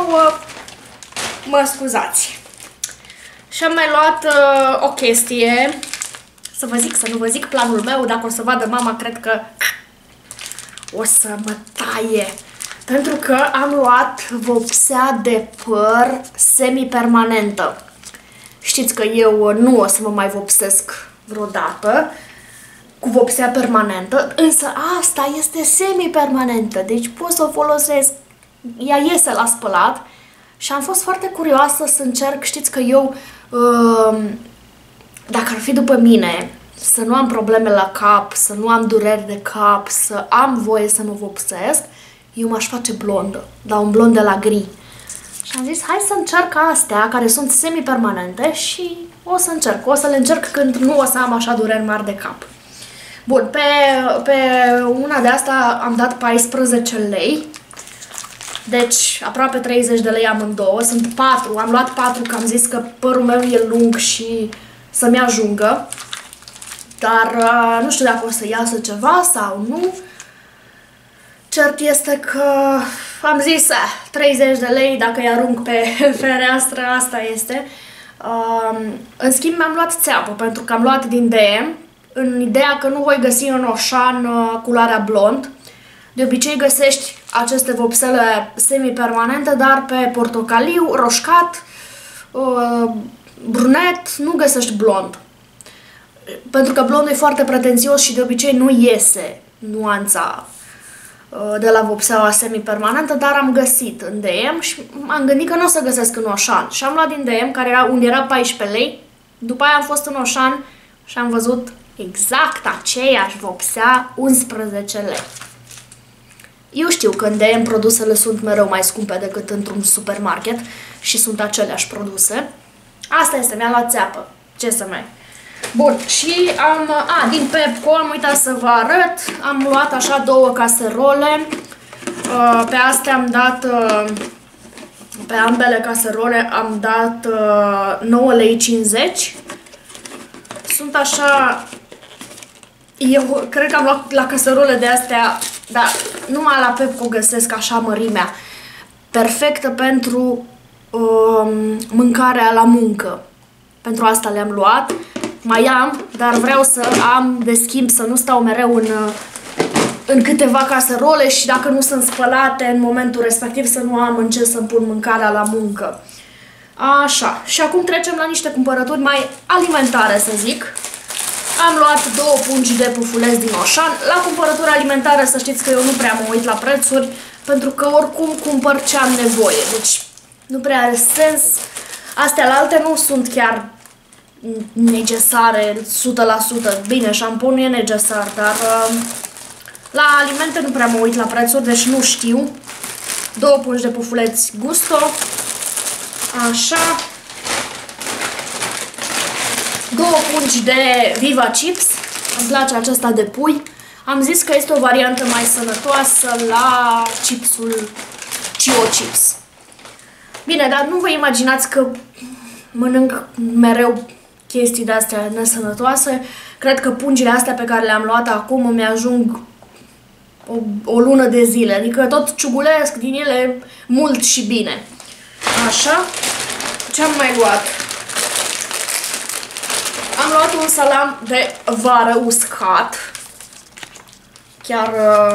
A: mă scuzați. Și am mai luat o chestie, să vă zic, să nu vă zic planul meu, dacă o să vadă mama, cred că o să mă taie. Pentru că am luat vopsea de păr semi-permanentă. Știți că eu nu o să mă mai vopsesc vreodată cu vopsea permanentă, însă asta este semi-permanentă, deci pot să o folosesc. Ea iese la spălat și am fost foarte curioasă să încerc. Știți că eu, dacă ar fi după mine, să nu am probleme la cap, să nu am dureri de cap, să am voie să mă vopsesc, eu m-aș face blondă, dar un blond de la gri. Și am zis, hai să încerc astea, care sunt semi-permanente și o să încerc. O să le încerc când nu o să am așa dureri mari de cap. Bun, pe una de asta am dat 14 lei. Deci, aproape 30 de lei amândouă. Sunt 4, am luat 4 că am zis că părul meu e lung și să-mi ajungă. Dar nu știu dacă o să iasă ceva sau nu. Cert este că am zis 30 de lei dacă îi arunc pe fereastră, asta este. În schimb mi-am luat țeapă pentru că am luat din DM în ideea că nu voi găsi în Oșan culoarea blond. De obicei găsești aceste vopsele semi-permanente, dar pe portocaliu, roșcat, brunet, nu găsești blond. Pentru că blondul e foarte pretențios și de obicei nu iese nuanța de la vopseaua semi-permanentă, dar am găsit în DM și am gândit că nu o să găsesc în Oșan. Și am luat din DM, unde era 14 lei, după aia am fost în Oșan și am văzut exact aceeași vopsea, 11 lei. Eu știu că în DM produsele sunt mereu mai scumpe decât într-un supermarket și sunt aceleași produse. Asta este, mi-am luat țeapă. Ce să mai... Bun, și din Pepco am uitat să vă arăt. Am luat așa 2 caserole. Pe astea am dat... Pe ambele caserole am dat 9,50 lei. Sunt așa... Eu cred că am luat la caserole de astea, dar numai la Pepco găsesc așa mărimea. Perfectă pentru mâncarea la muncă. Pentru asta le-am luat. Mai am, dar vreau să am de schimb, să nu stau mereu în câteva caserole și dacă nu sunt spălate în momentul respectiv să nu am în ce să-mi pun mâncarea la muncă. Așa, și acum trecem la niște cumpărături mai alimentare, să zic. Am luat 2 pungi de pufuleți din Oșan. La cumpărături alimentare să știți că eu nu prea mă uit la prețuri, pentru că oricum cumpăr ce am nevoie. Deci nu prea are sens. Astea la alte nu sunt chiar necesare 100%. Bine, șamponul e necesar, dar la alimente nu prea mă uit la prețuri, deci nu știu. 2 pungi de pufuleți Gusto. Așa. 2 pungi de Viva Chips. Îmi place acesta de pui. Am zis că este o variantă mai sănătoasă la chipsul Chio Chips. Bine, dar nu vă imaginați că mănânc mereu chestii de-astea nesănătoase. Cred că pungile astea pe care le-am luat acum îmi ajung o lună de zile. Adică tot ciugulesc din ele mult și bine. Așa. Ce am mai luat? Am luat un salam de vară uscat. Chiar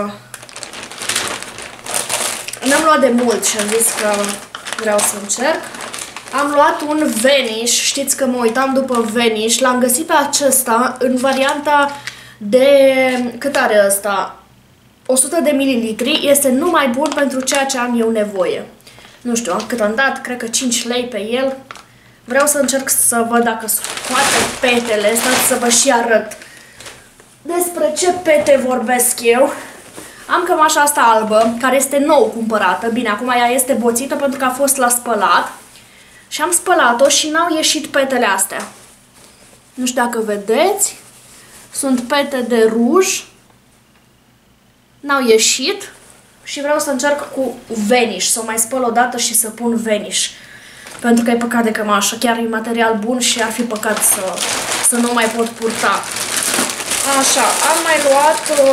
A: n-am luat de mult și am zis că vreau să încerc. Am luat un Vanish, știți că mă uitam după Vanish, l-am găsit pe acesta în varianta de... cât are ăsta? 100 de mililitri, este numai bun pentru ceea ce am eu nevoie. Nu știu cât am dat, cred că 5 lei pe el. Vreau să încerc să văd dacă scoate petele, stați să vă și arăt despre ce pete vorbesc eu. Am cămașa asta albă, care este nou cumpărată. Bine, acum ea este boțită pentru că a fost la spălat. Și am spălat-o și n-au ieșit petele astea. Nu știu dacă vedeți. Sunt pete de ruj. N-au ieșit. Și vreau să încerc cu Vanish. Să o mai spăl o dată și să pun Vanish. Pentru că e păcat de cămașă. Chiar e material bun și ar fi păcat să nu mai pot purta. Așa, am mai luat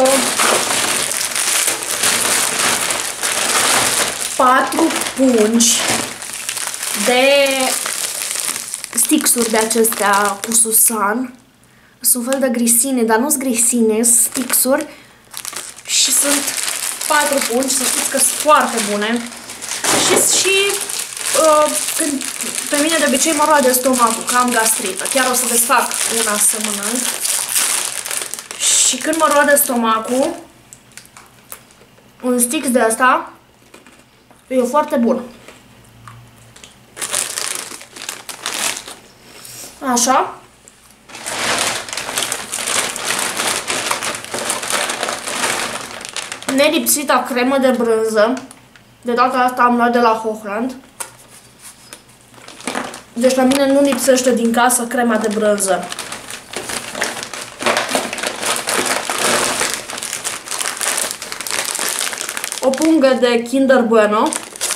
A: 4 pungi de stixuri de acestea cu susan. Sunt un fel de grisine, dar nu sunt grisine, sunt stixuri. Și sunt 4 pungi, să știți că sunt foarte bune. Și când pe mine de obicei mă roade stomacul, că am gastrită. Chiar o să desfac una să mănânc. Și când mă roade stomacul, un stix de asta e foarte bun. Așa. Nelipsita cremă de brânză. De data asta am luat de la Hochland. Deci la mine nu lipsește din casă crema de brânză. O pungă de Kinder Bueno.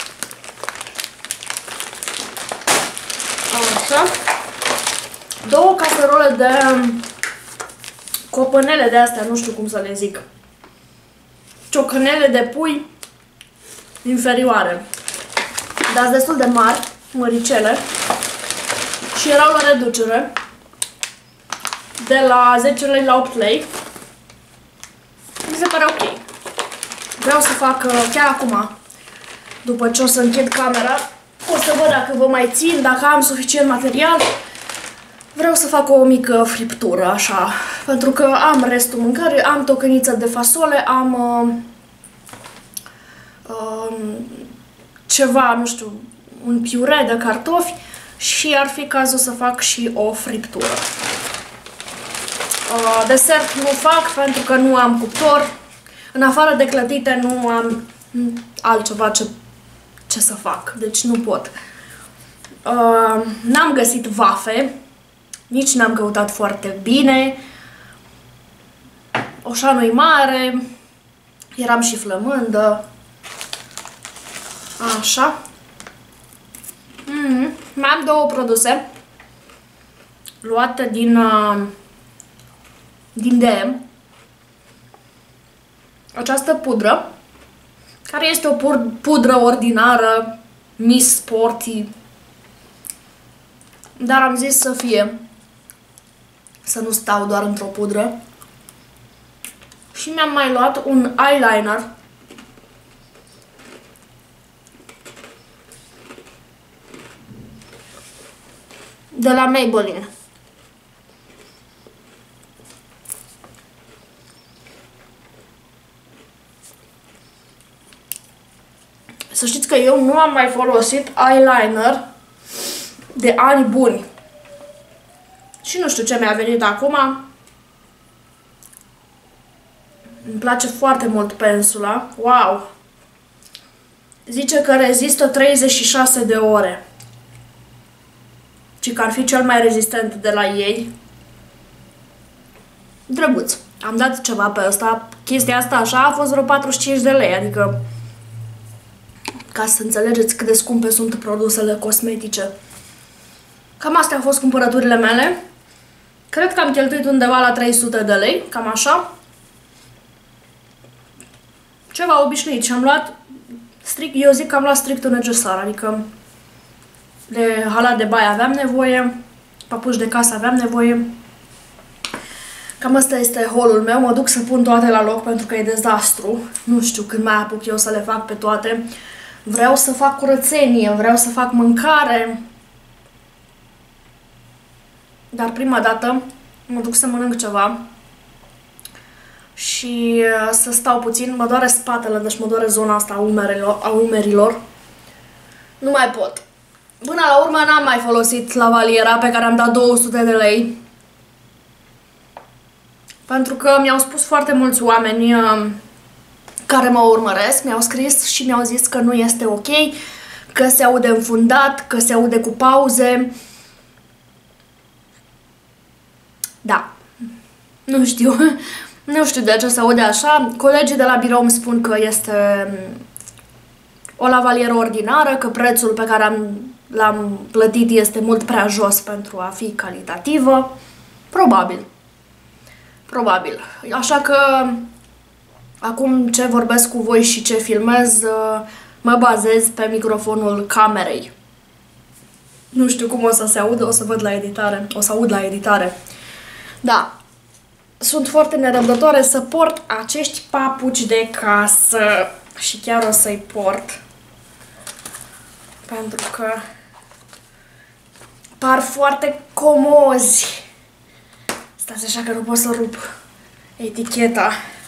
A: Așa. 2 caserole de copănele de astea, nu știu cum să le zic. Ciocănele de pui inferioare. Dar sunt destul de mari, măricele. Și erau la reducere. De la 10 lei la 8 lei. Mi se pare ok. Vreau să fac chiar acum, după ce o să închid camera, o să văd dacă vă mai țin, dacă am suficient material. Vreau să fac o mică friptură, așa, pentru că am restul mâncării, am tocăniță de fasole, am ceva, nu știu, un piure de cartofi și ar fi cazul să fac și o friptură. Desert nu fac pentru că nu am cuptor. În afară de clătite nu am altceva ce să fac, deci nu pot. N-am găsit vafe, nici n-am căutat foarte bine. Oșanul-i mare, eram și flămândă. Așa. Mai am două produse luate din DM. Această pudră, care este o pudră ordinară, Miss Sporty, dar am zis să nu stau doar într-o pudră. Și mi-am mai luat un eyeliner de la Maybelline. Să știți că eu nu am mai folosit eyeliner de ani buni. Și nu știu ce mi-a venit acum. Îmi place foarte mult pensula. Wow! Zice că rezistă 36 de ore. Și că ar fi cel mai rezistent de la ei. Drăguț. Am dat ceva pe ăsta. Chestia asta așa a fost vreo 45 de lei. Adică, ca să înțelegeți cât de scumpe sunt produsele cosmetice. Cam astea au fost cumpărăturile mele. Cred că am cheltuit undeva la 300 de lei. Cam așa. Ceva obișnuit. Și am luat strict, eu zic că am luat strictul necesar. Adică de halat de baie aveam nevoie, papuci de casă aveam nevoie. Cam asta este haul-ul meu. Mă duc să pun toate la loc pentru că e dezastru. Nu știu când mai apuc eu să le fac pe toate. Vreau să fac curățenie, vreau să fac mâncare. Dar prima dată mă duc să mănânc ceva și să stau puțin. Mă doare spatele, deci mă doare zona asta a umerilor. Nu mai pot. Până la urmă n-am mai folosit lavaliera pe care am dat 200 de lei. Pentru că mi-au spus foarte mulți oameni care mă urmăresc, mi-au scris și mi-au zis că nu este ok, că se aude înfundat, că se aude cu pauze. Da. Nu știu. Nu știu de ce se aude așa. Colegii de la birou îmi spun că este o lavalieră ordinară, că prețul pe care l-am plătit este mult prea jos pentru a fi calitativă. Probabil. Probabil. Așa că acum ce vorbesc cu voi și ce filmez, mă bazez pe microfonul camerei. Nu știu cum o să se audă, o să văd la editare. O să aud la editare. Da. Sunt foarte nerăbdătoare să port acești papuci de casă. Și chiar o să-i port. Pentru că par foarte comozi. Stați așa că nu pot să rup eticheta.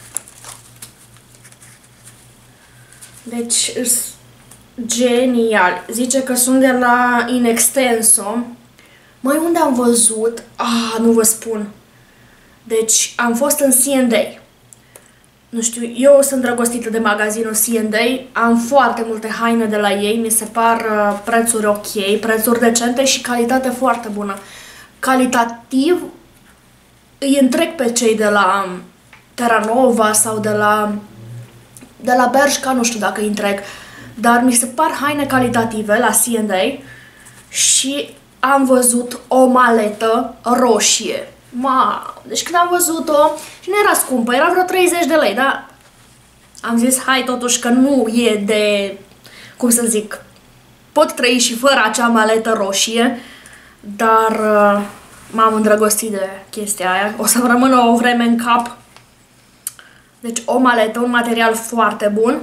A: Deci, genial. Zice că sunt de la Inextenso. Mai unde am văzut? Nu vă spun. Deci, am fost în C&A. Nu știu, eu sunt drăgostită de magazinul C&A. Am foarte multe haine de la ei. Mi se par prețuri ok, prețuri decente și calitate foarte bună. Calitativ îi întrec pe cei de la Terranova sau de la Bershka, nu știu dacă îi întreg. Dar mi se par haine calitative la C&A și am văzut o maletă roșie. Deci când am văzut-o, și nu era scumpă, era vreo 30 de lei, da? Am zis, hai totuși că nu e de, cum să zic, pot trăi și fără acea maletă roșie, dar m-am îndrăgostit de chestia aia. O să rămână o vreme în cap. Deci o maletă, un material foarte bun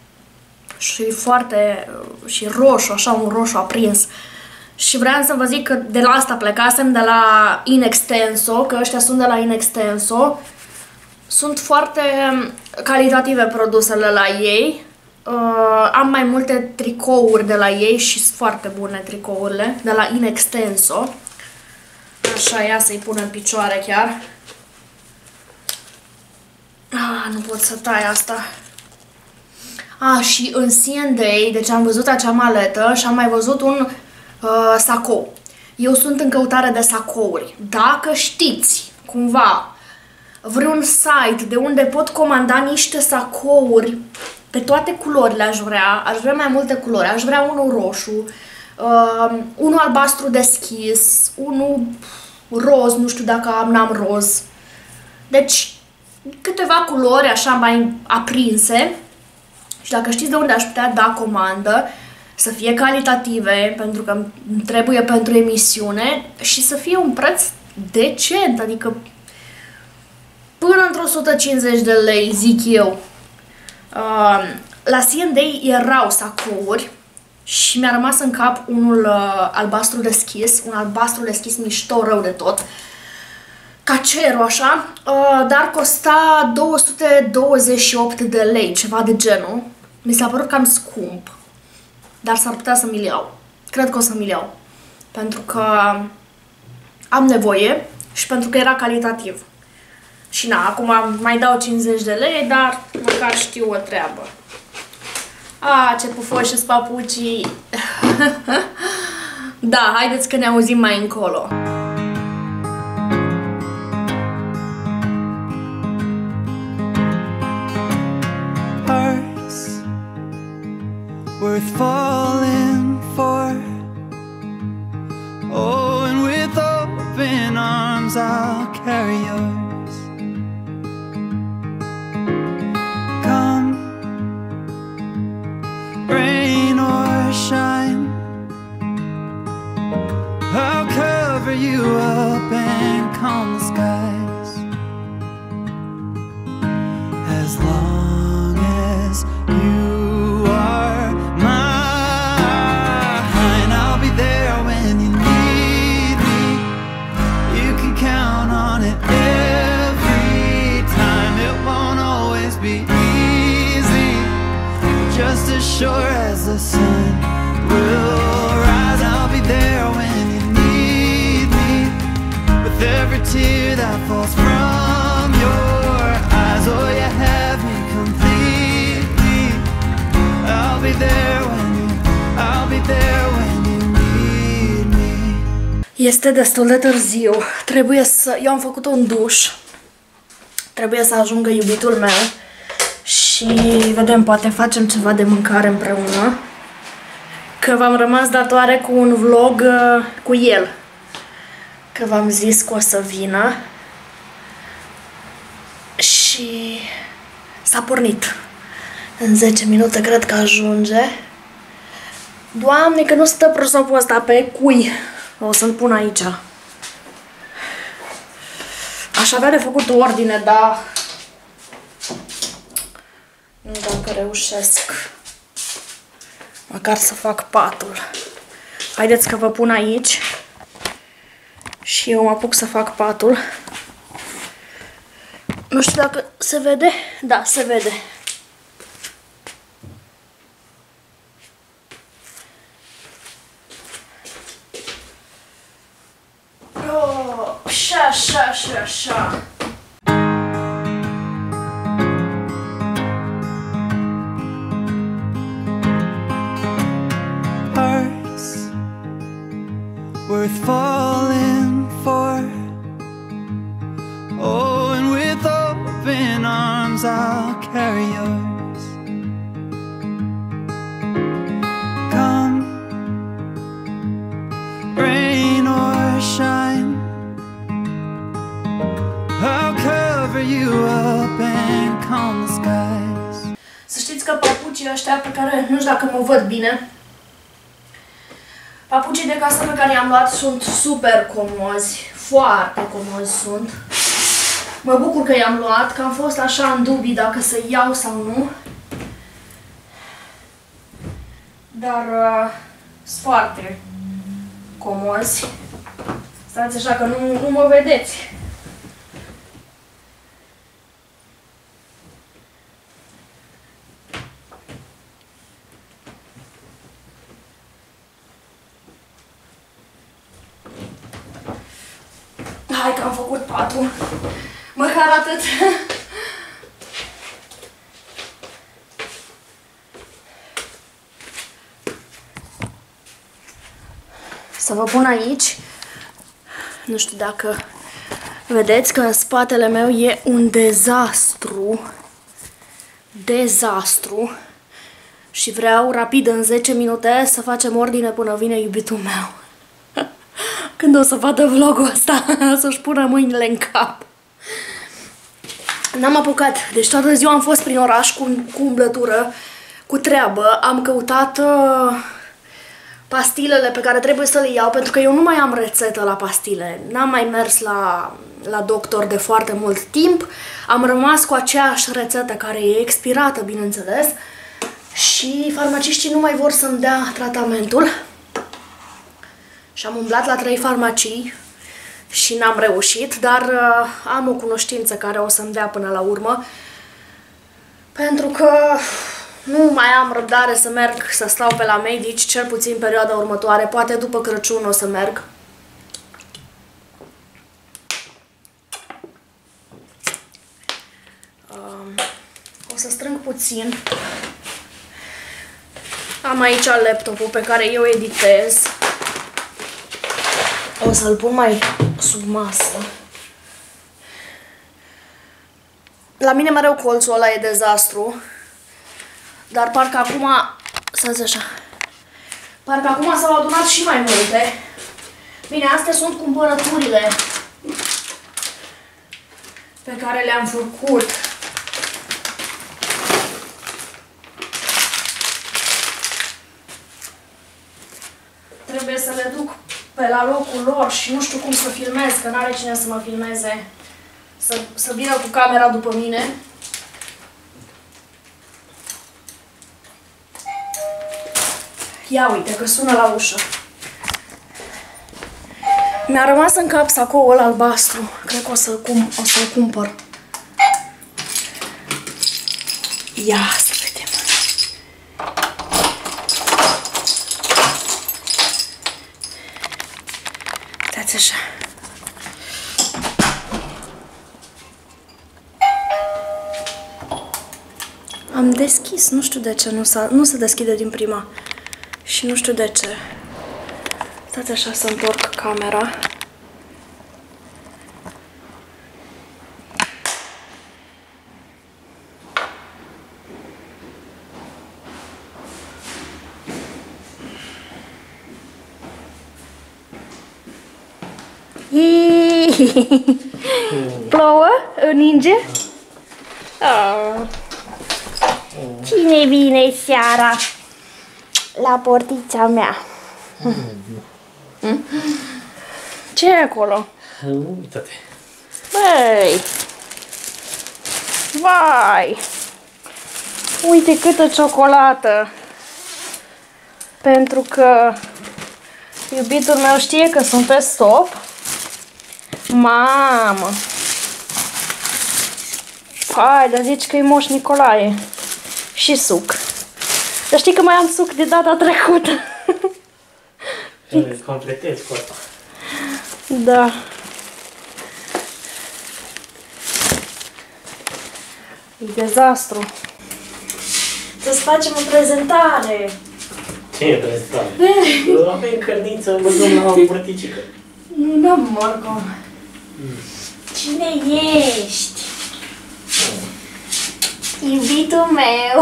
A: și roșu, așa un roșu aprins. Și vreau să vă zic că de la asta plecasem, de la Inextenso, că ăștia sunt de la Inextenso. Sunt foarte calitative produsele la ei. Am mai multe tricouri de la ei și sunt foarte bune tricourile de la Inextenso. Așa, ia să-i pun în picioare chiar. nu pot să tai asta. Și în C&A, deci am văzut acea maletă și am mai văzut un sacou. Eu sunt în căutare de sacouri. Dacă știți cumva vreun site de unde pot comanda niște sacouri pe toate culorile, aș vrea mai multe culori, aș vrea unul roșu, unul albastru deschis, unul roz, nu știu dacă n-am roz. Deci câteva culori așa mai aprinse și dacă știți de unde aș putea da comandă, să fie calitative, pentru că îmi trebuie pentru emisiune și să fie un preț decent, adică până într-o 150 de lei, zic eu. La C&A erau sacouri și mi-a rămas în cap unul albastru deschis, un albastru deschis mișto rău de tot, ca cerul așa, dar costa 228 de lei, ceva de genul. Mi s-a părut cam scump, dar s-ar putea să mi-l iau. Cred că o să mi-l iau, pentru că am nevoie și pentru că era calitativ. Și na, acum mai dau 50 de lei, dar măcar știu o treabă. Ce pufoși sunt papucii! Da, haideți că ne auzim mai încolo.
C: Hearts worth falling for. Oh, and with open arms I'll carry yours. Come, rain or shine, I'll cover you up and calm the skies. As long as you are mine, I'll be there when you need me. You can count on it every time. It won't always be easy, just as sure as the sun will rise. I'll be there when you need me, with every tear that falls from your eyes. Oh, you have me completely. I'll be there when you need me.
A: Este destul de târziu. Eu am făcut un duș. Trebuie să ajungă iubitul meu și vedem, poate facem ceva de mâncare împreună. Că v-am rămas datoare cu un vlog cu el. Că v-am zis că o să vină. Și s-a pornit. În 10 minute cred că ajunge. Doamne, că nu stă prosopul ăsta pe cui. O să-l pun aici. Aș avea de făcut o ordine, dar nu știu dacă reușesc. Măcar să fac patul. Haideți că vă pun aici și eu mă apuc să fac patul. Nu știu dacă se vede. Da, se vede. Așa.
C: Hearts worth falling for. Oh, and with open arms I'll carry yours. Come, rain or shine, I'll cover you up and calm the skies.
A: Să știți că papucii ăștia pe care nu știu dacă mă văd bine, papucii de casă pe care i-am luat sunt super comozi, foarte comozi sunt. Mă bucur că i-am luat, că am fost așa în dubii dacă să iau sau nu. Dar sunt foarte comozi. Stați așa că nu mă vedeți. Hai că am făcut patul. Măcar atât. să vă pun aici. Nu știu dacă vedeți că în spatele meu e un dezastru. Dezastru. Și vreau rapid în 10 minute să facem ordine până vine iubitul meu. Când o să vadă vlogul ăsta, să-și pună mâinile în cap. N-am apucat, deci toată ziua am fost prin oraș cu umblătură, cu treabă. Am căutat pastilele pe care trebuie să le iau, pentru că eu nu mai am rețetă la pastile. N-am mai mers la doctor de foarte mult timp. Am rămas cu aceeași rețetă care e expirată, bineînțeles. Și farmaciștii nu mai vor să-mi dea tratamentul. Și am umblat la 3 farmacii și n-am reușit, dar am o cunoștință care o să-mi dea până la urmă. Pentru că nu mai am răbdare să merg, să stau pe la medici, cel puțin perioada următoare. Poate după Crăciun o să merg. O să strâng puțin. Am aici laptopul pe care eu editez. O să-l pun mai sub masă. La mine mereu colțul ăla e dezastru. Dar parcă acum, să-ți așa, parcă acum s-au adunat și mai multe. Bine, astea sunt cumpărăturile pe care le-am făcut. Trebuie să le duc pe la locul lor și nu știu cum să filmez, că n-are cine să mă filmeze. Să vină cu camera după mine. Ia uite că sună la ușă. Mi-a rămas în cap sacoul albastru. Cred că o să-l cumpăr. Ia să vedem. Uitați așa. Am deschis, nu știu de ce nu se deschide din prima. Și nu știu de ce. Stați așa să întorc camera. Plouă? Ninge? Oh. Cine vine seara la portița mea? Ce e acolo?
D: Uite-te.
A: Băi! Vai! Uite câtă ciocolată! Pentru că iubitul meu știe că sunt pe stop. Mamă! Hai, dar zici că e Moș Nicolae. Și suc. Dar știi că mai am suc de data trecută.
D: Îți completezi cu asta.
A: Da. E dezastru. Să-ți facem o prezentare.
D: Ce e prezentare? Avem cărniță, mă duc la o brăticică.
A: Nu, Marco. Cine ești? Iubitul meu.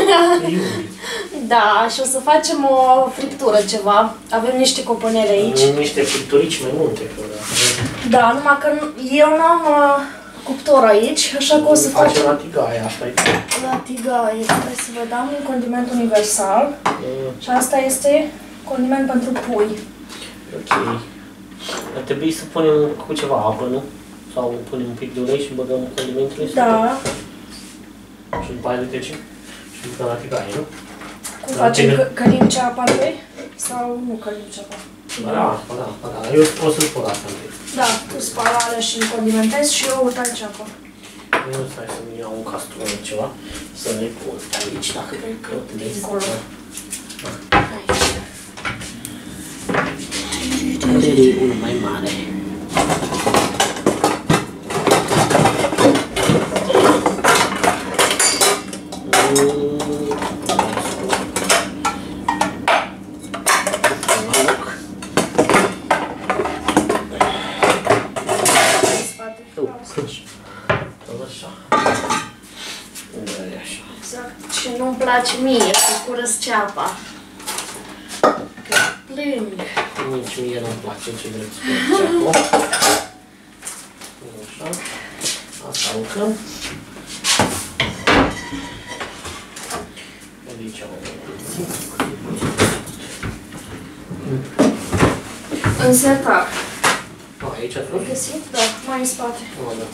A: Da, și o să facem o friptură ceva. Avem niște coponele aici.
D: Niște fripturici mai multe.
A: Da, numai că eu n-am cuptor aici, așa că o să facem
D: la tigaie, asta e.
A: la tigaie. Trebuie să vă dau un condiment universal. Și asta este condiment pentru pui.
D: Ok. Ar trebui să punem cu ceva apă, nu? Sau punem un pic de ulei și băgăm condimentele?
A: Da.
D: Și după aia le trecem și ducăm la tigaie, nu?
A: Cum facem? Călim ceapa întâi? Sau nu călim ceapa?
D: Da. Eu o să spăl asta întâi.
A: Da, tu spală alea și îl condimentezi și eu tai ceapa.
D: Eu stai să-mi iau un castron ceva, să le pun aici, dacă vrei că puteți.
A: Dincolo.
D: Aici. Unul mai mare. Da, e așa.
A: Exact ce nu-mi place mie, să curăț ceapa. Că plâng.
D: Nici mie nu-mi place ce drept spune ceapă. Așa. Asta aruncăm. Aici am
A: În sertar.
D: aici ați fost?
A: Găsit? Da, mai în spate.
D: Da.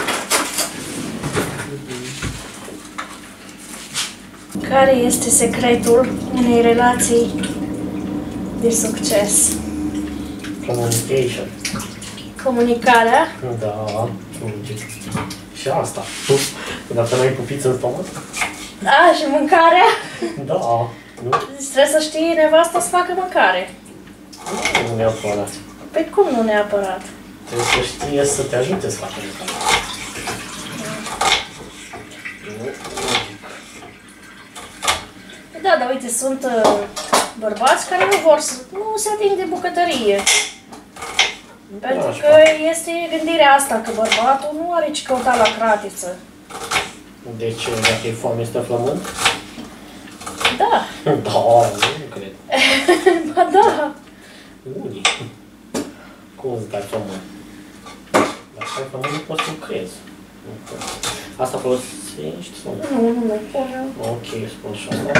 A: Care este secretul unei relații de succes?
D: Communication.
A: Comunicarea?
D: Da. Și asta. Dacă n-ai pupiță în stomac?
A: Da, și mâncarea?
D: Da. Nu?
A: Trebuie să știi nevasta să facă mâncare.
D: Nu neapărat.
A: Păi cum nu neapărat?
D: Trebuie să știe să te ajute să facă mâncare.
A: Da, dar uite, sunt bărbați care nu vor să... nu se ating de bucătărie. Pentru că este gândirea asta, că bărbatul nu are ce căuta la cratiță.
D: Deci, dacă e foame, este flământ?
A: Da.
D: Da, nu cred.
A: Ba da.
D: Unii. Cum îți dai flământ? Dacă ai flământ, nu poți să lucrezi. Asta folosești sau nu?
A: Nu, nu mai pun.
D: Ok, spun și asta.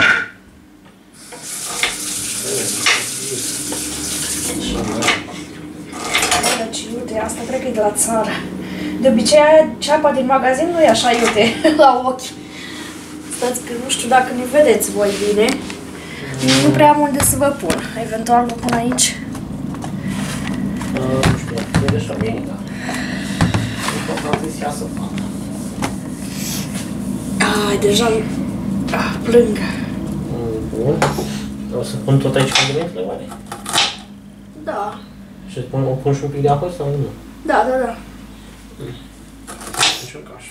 A: Deci, iute, asta cred că e de la țară. De obicei, aia, ceapa din magazin nu e așa iute la ochi. Stați că nu știu dacă ne vedeți voi bine. Nu prea am unde să vă pun. Eventual vă pun aici.
D: Nu știu, e așa bine, da. Important să iasă facă.
A: Ai, deja plâng.
D: Bun. O să pun tot aici condimentele, oare?
A: Da.
D: Și o pun și un pic de apă sau nu?
A: Da, da, da.
D: Încerc așa.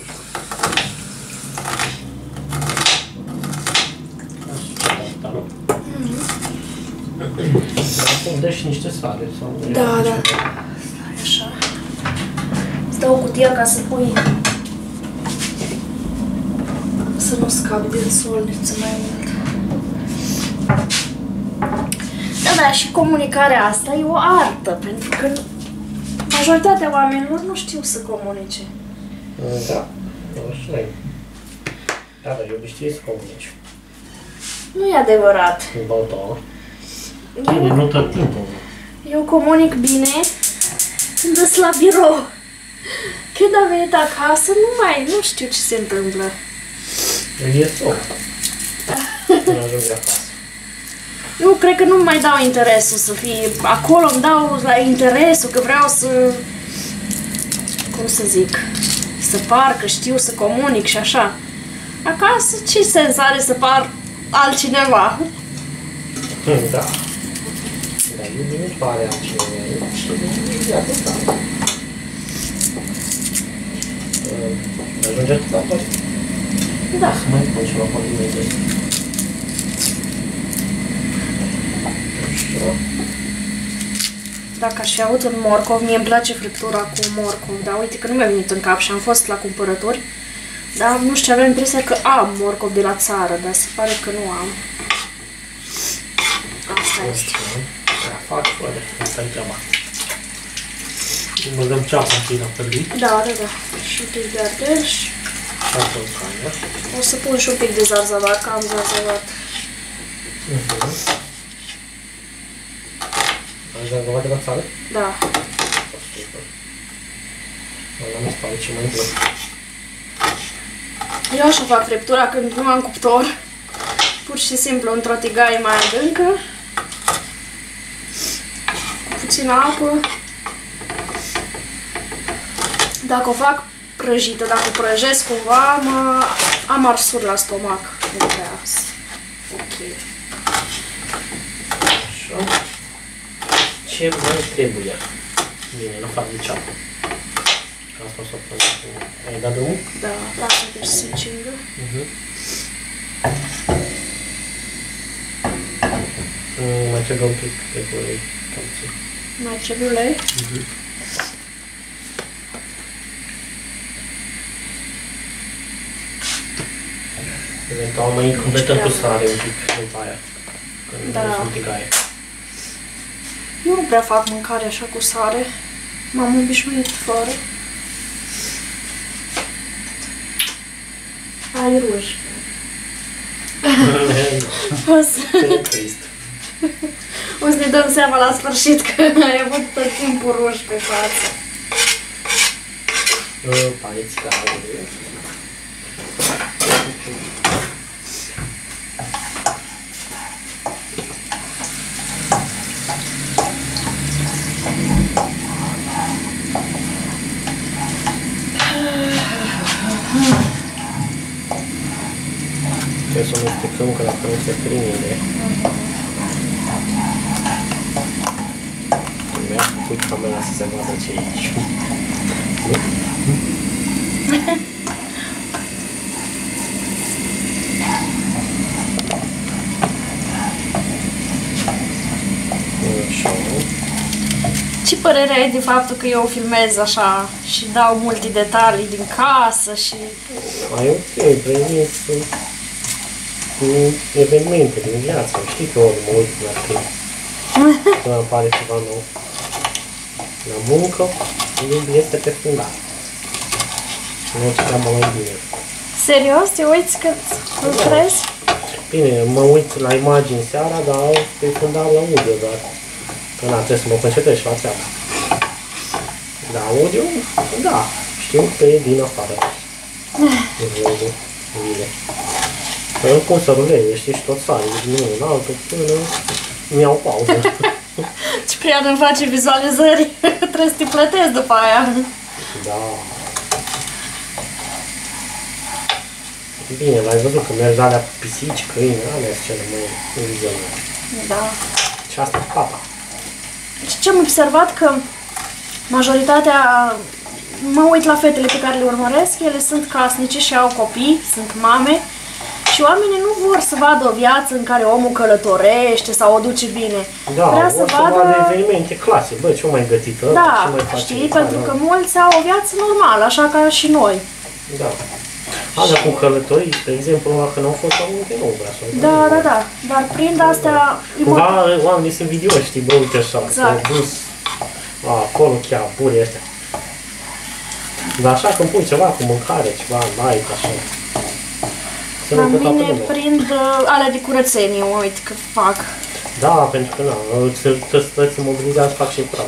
D: Asta, nu? Acum dă și niște sare sau...
A: Da, da. Stai așa. Îți dau o cutie ca să pui... să nu scap din solniță mai mult. Da, da, și comunicarea asta e o artă, pentru că majoritatea oamenilor nu știu să comunice.
D: Da, așa e. Da, dar eu știi să comunici.
A: Nu e adevărat.
D: Ba da. Bine, nu tot timpul.
A: Eu comunic bine când sunt la birou. Când am venit acasă, nu știu ce se întâmplă.
D: E tot. Când ajung acasă.
A: Eu cred că nu mai dau interesul să fie acolo, îmi dau la interesul că vreau să, cum să zic, să par că știu să comunic și așa. Acasă ce sens are să par altcineva?
D: Da. Dar iubi nu pare altcineva, și de atâta. Ajungeți la tot?
A: Da.
D: Să mai pun ceva condimente.
A: Dacă aș fi avut un morcov, mie îmi place friptura cu morcov, dar uite că nu mi-a venit în cap și am fost la cumpărături. Dar nu știu, aveam impresia că am morcov de la țară, dar se pare că nu am. Asta este.
D: Da, fac fără, asta-i treaba. Băgăm ceapă întâi la pădui.
A: Da, da, da. Și un pic de ardei și...
D: Ceapă în cană.
A: O să pun și un pic de zarzavat, că am zarzavat.
D: Ai zarzavat de la țară?
A: Da.
D: Ăla mi se pare ce mai bun.
A: Eu așa fac friptura când nu am cuptor. Pur și simplu într-o tigaie mai adâncă. Cu puțină apă. Dacă o fac prăjită, dacă o prăjesc cumva, am arsuri la stomac. Nu prea ars. Ok.
D: Așa. Ce mai trebuie? Bine, nu fac de ceapă. Asta o să pun. Ai dat drumul?
A: Da, lasă că se încingă.
D: Mai trebuie un pic de ulei.
A: Mai trebuie ulei?
D: Eventual mai completăm cu sare un pic după aia. Când
A: Da.
D: sunt tigaie.
A: Eu nu prea fac mâncare așa cu sare. M-am obișnuit fără. Ai ruj.
D: E trist.
A: O să ne dăm seama la sfârșit că ai avut tot timpul ruj pe față.
D: Pariți care. Trebuie să amestecăm, că dacă nu se prinde. Mi-a făcut camera să se vadă ce e aici. Așa.
A: Ce părere ai de faptul că eu filmez așa și dau multe detalii din casă și...
D: Ai ok, primiți cu evenimente din viață. Știi că ori mă uit la film. Când apare ceva nou. La muncă, este pe fundal. Nu ce treabă mai bine.
A: Serios? Te uiți când lucrezi?
D: Bine, mă uit la imagini seara, dar pe fundal la audio doar. Că na, trebuie să mă concentrez și la treaba. Da, audio, da, știu că e din afară. E vlogul, bine. Că nu pot să rulez, știi, și tot sari, din unul în altul, până mi-au pauză.
A: Ciprian îmi face vizualizări, trebuie să te plătesc după aia.
D: Da. Bine, l-ai văzut că merg alea pisici, câini, alea sunt cele mai vizionare.
A: Da.
D: Și asta e papa.
A: Și ce am observat că majoritatea, mă uit la fetele pe care le urmăresc, ele sunt casnice și au copii, sunt mame și oamenii nu vor să vadă o viață în care omul călătorește sau o duce bine.
D: Da,
A: Vrea
D: o să vadă evenimente clase, bă, ce mai gătită,
A: Da,
D: ce mai face.
A: știi, pentru că mulți au o viață normală, așa ca și noi.
D: Da. Alea cu călătorii, de exemplu, dacă nu au fost la munte, nu vrea să o
A: Da, da, da, dar prind astea...
D: Cumva oamenii sunt invidioși, știi, bă, uite așa,
A: Exact.
D: s-au dus acolo chiar, purii ăștia. Dar așa când pui ceva cu mâncare, ceva light, așa. Să
A: La
D: nu toată
A: mine
D: lumea.
A: prind alea de curățenie, mă uit că fac.
D: Da, pentru că na, să mobilizează, fac și curat.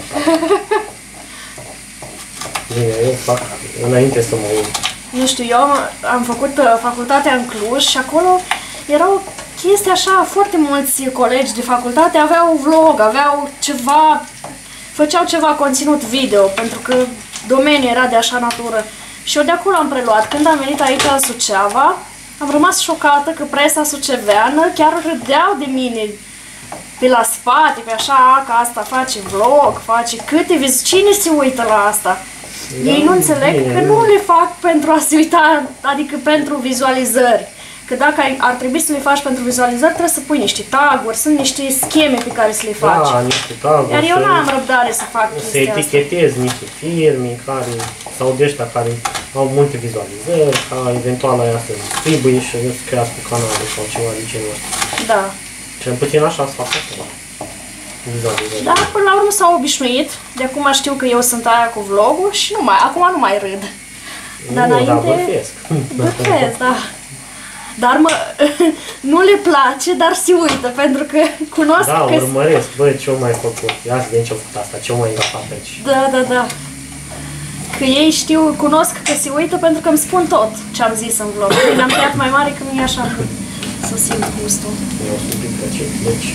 D: Bine, eu fac înainte să mă uit.
A: Nu știu, eu am făcut facultatea în Cluj și acolo era o chestie așa, foarte mulți colegi de facultate aveau vlog, aveau ceva, făceau ceva conținut video, pentru că domeniul era de așa natură. Și eu de acolo am preluat. Când am venit aici în Suceava, am rămas șocată că presa suceveană chiar râdeau de mine pe la spate, pe așa, că asta face vlog, face câte cine se uită la asta?
D: Da,
A: Ei nu înțeleg
D: bine,
A: că nu le fac pentru a se uita, adică pentru vizualizări. Că dacă ar trebui să le faci pentru vizualizări, trebuie să pui niște tag-uri, sunt niște scheme pe care să le faci.
D: Da, niște taguri,
A: Iar eu nu am răbdare să fac
D: să
A: chestia asta.
D: etichetezi niște firme care, sau de ăștia care au multe vizualizări, ca eventual aia să distribui și să crească canale sau ceva de genul ăsta.
A: Da.
D: Cel puțin așa să fac acum. Vizualizări.
A: Dar până la urmă s-au obișnuit. De acum știu că eu sunt aia cu vlogul și nu mai, acum nu mai râd. Dar
D: Nu, dar
A: înainte...
D: bărfesc.
A: Bărfesc, da. Dar nu le place, dar se uită, pentru că cunosc
D: Da,
A: că...
D: urmăresc, bă, ce-o mai făcut? Ia să vedem ce-o făcut asta, ce-o mai îngafat aici.
A: Da, da, da. Că ei știu, cunosc că se uită pentru că îmi spun tot ce am zis în vlog. Bine, am tăiat mai mare că nu e așa că să simt gustul.
D: Eu sunt un pic răcit, deci...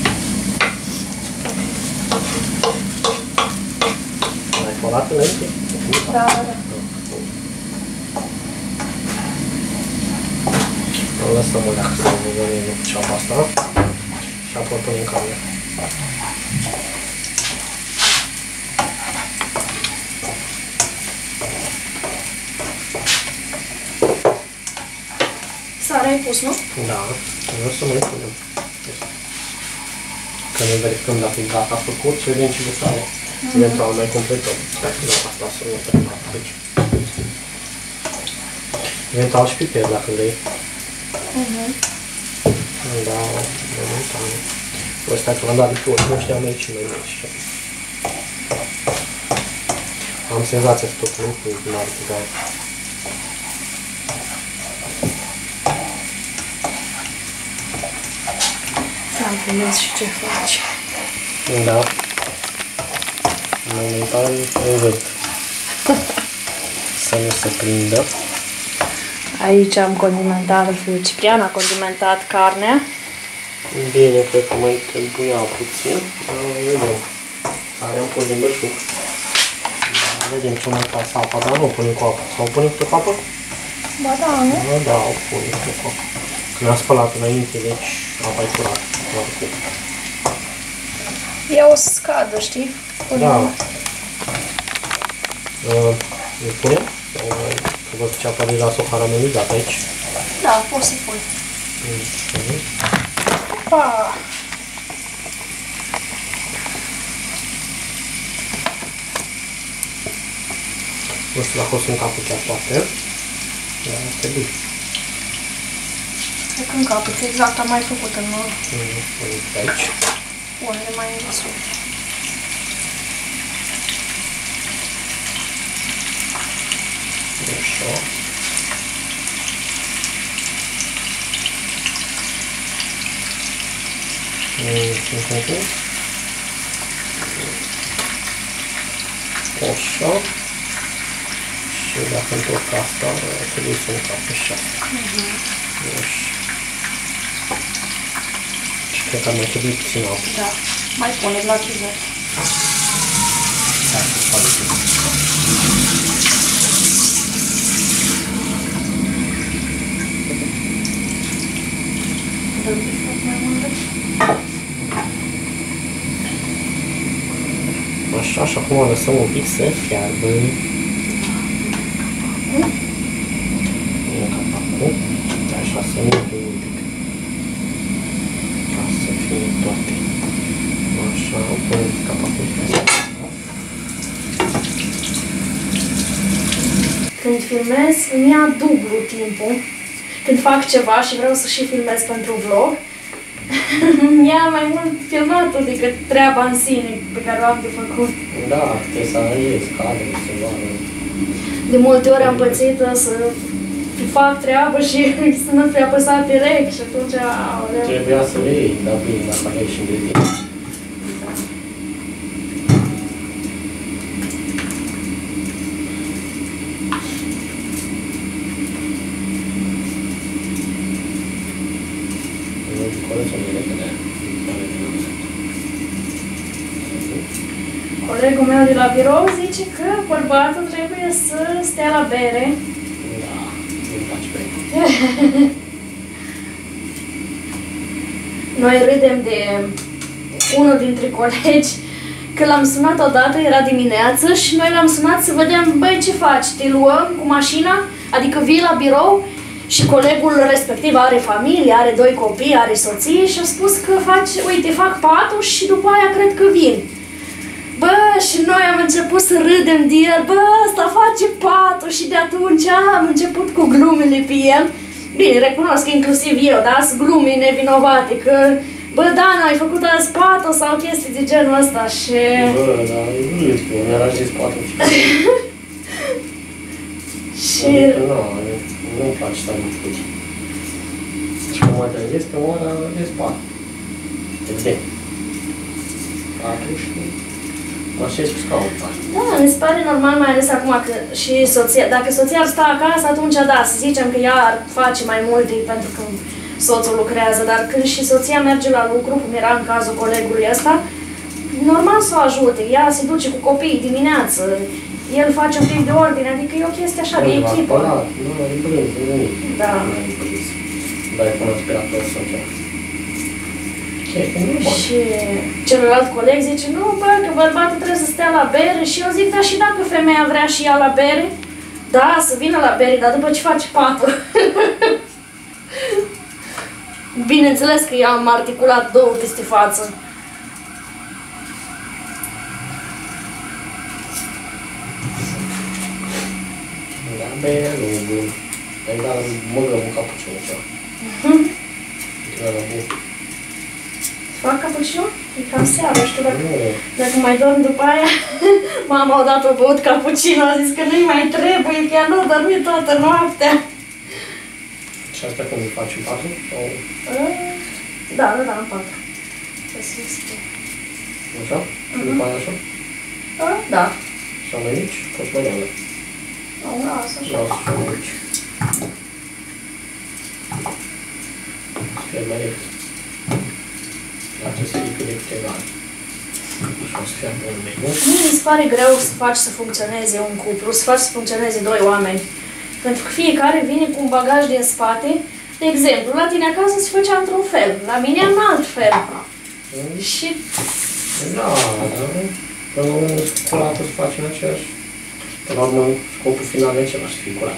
D: Mai colat înainte?
A: Da, da, da.
D: Lăsăm-o dacă să ne vedem cu ceapa asta și apoi punem camera.
A: Sare ai pus, nu?
D: Da, vreau să mai punem. Că ne verificăm dacă e gata făcut și vedem ce gustare. Eventual mai completăm. Dacă nu, asta să nu te aici. Eventual și piper dacă vrei. Da, momentan. Ăsta că l-am dat de pe ori, nu știam aici mai mici. Am senzația că tot lucrul din altul, dar...
A: Am prins și ce faci.
D: Da. Momentan îl văd. Să nu se prindă.
A: Aici am condimentat, Ciprian a condimentat carnea.
D: Bine, cred că mai trebuia puțin, dar vedem. Are un pus din belșug. Vedem ce mai face apa, dar nu punem cu apă. Sau punem cu apă?
A: Ba da, nu?
D: Da, o punem cu apă. Când am spălat înainte, deci apa e curată.
A: E o scadă, știi?
D: Da. Îl punem? Că văd ce apa deja s-o caramelizat aici.
A: Da, poți să pui. Opa!
D: Nu știu dacă o să încapă chiar toate. Dar ar trebui.
A: Cred că încapă, că exact am mai făcut în urmă.
D: Aici.
A: Unde mai e sus.
D: Așa. Așa. Și dacă întorc asta, trebuie să încape și asta. Așa. Și cred că ar mai trebui puțin apă.
A: Da. Mai pune la chizet.
D: Hai să facem.
A: Dă-mi de foc mai mult.
D: Așa, și acum lăsăm un pic să fiarbă. Capacul. Așa să nu fie un pic. Ca să fie toate. Așa, punem capacul.
A: Când filmez, îmi ia dublu timpul. Când fac ceva și vreau să și filmez pentru vlog, îmi ia mai mult filmatul decât treaba în sine pe care o am de făcut.
D: Da, trebuie să analizezi cadrul, să vadă.
A: De multe ori am pățit să fac treabă și să nu fi apăsat direct și atunci, aoleu.
D: Trebuia să le iei, dar bine, dacă aveai și ingrediente.
A: Colegul meu de la birou zice că bărbatul trebuie să stea la bere.
D: Da, nu-mi place bine.
A: Noi râdem de unul dintre colegi, că l-am sunat odată, era dimineață și noi l-am sunat să vedem, băi, ce faci? Te luăm cu mașina? Adică vii la birou? Și colegul respectiv are familie, are 2 copii, are soție și a spus că uite, fac patul și după aia cred că vin. Bă, și noi am început să râdem de el, bă, ăsta face patul și de atunci am început cu glumele pe el. Bine, recunosc că inclusiv eu, da, sunt glume nevinovate, că, bă, Dana, ai făcut azi patul sau chestii de genul ăsta și...
D: Bă, dar nu mi-a zis patul
A: și...
D: Adică, nu-mi place să am făcut. Și cum mă trezesc pe ora de spate. Te vedem. Patul și... mă așez cu scaunul.
A: Da, mi se pare normal, mai ales acum că și soția, dacă soția ar sta acasă, atunci da, să zicem că ea ar face mai multe pentru că soțul lucrează, dar când și soția merge la lucru, cum era în cazul colegului ăsta, normal să o ajute, ea se duce cu copiii dimineață, el face un pic de ordine, adică e o chestie așa de echipă.
D: Nu, e brânz, nu e nimic.
A: Da.
D: Nu e brânz. Dar e până aspirator să încerc.
A: Și celălalt coleg zice, nu, bă, că bărbatul trebuie să stea la bere și eu zic, da, și dacă femeia vrea și ea la bere, da, să vină la bere, dar după ce face patul. Bineînțeles că i-am articulat 2 peste față.
D: Da, bere, nu e bun. Ai dat măgăm un cappuccino ceva.
A: Fac cappuccino? E cam seara, știu dacă...
D: Nu.
A: Dacă mai dorm după aia, mama odată a băut cappuccino, a zis că nu-i mai trebuie, că ea nu a dormit toată noaptea.
D: Și asta când îi faci în 4? Sau
A: Da, în 4.
D: așa? Și după aia așa?
A: Da.
D: Sau mai mici? Poți mai mare.
A: Nu, lasă așa.
D: Lasă și mai mici. Sper mai repede. Trebuie să fie cât de câteva ani. Și o să fie bun meniu.
A: Mie mi se pare greu să faci să funcționeze un cuplu, să faci să funcționeze 2 oameni. Pentru că fiecare vine cu un bagaj din spate. De exemplu, la tine acasă se făcea într-un fel, la mine în alt fel. Și...
D: Da, până la urmă curată să facem aceeași. Până la urmă, scopul final e același, să fii curat.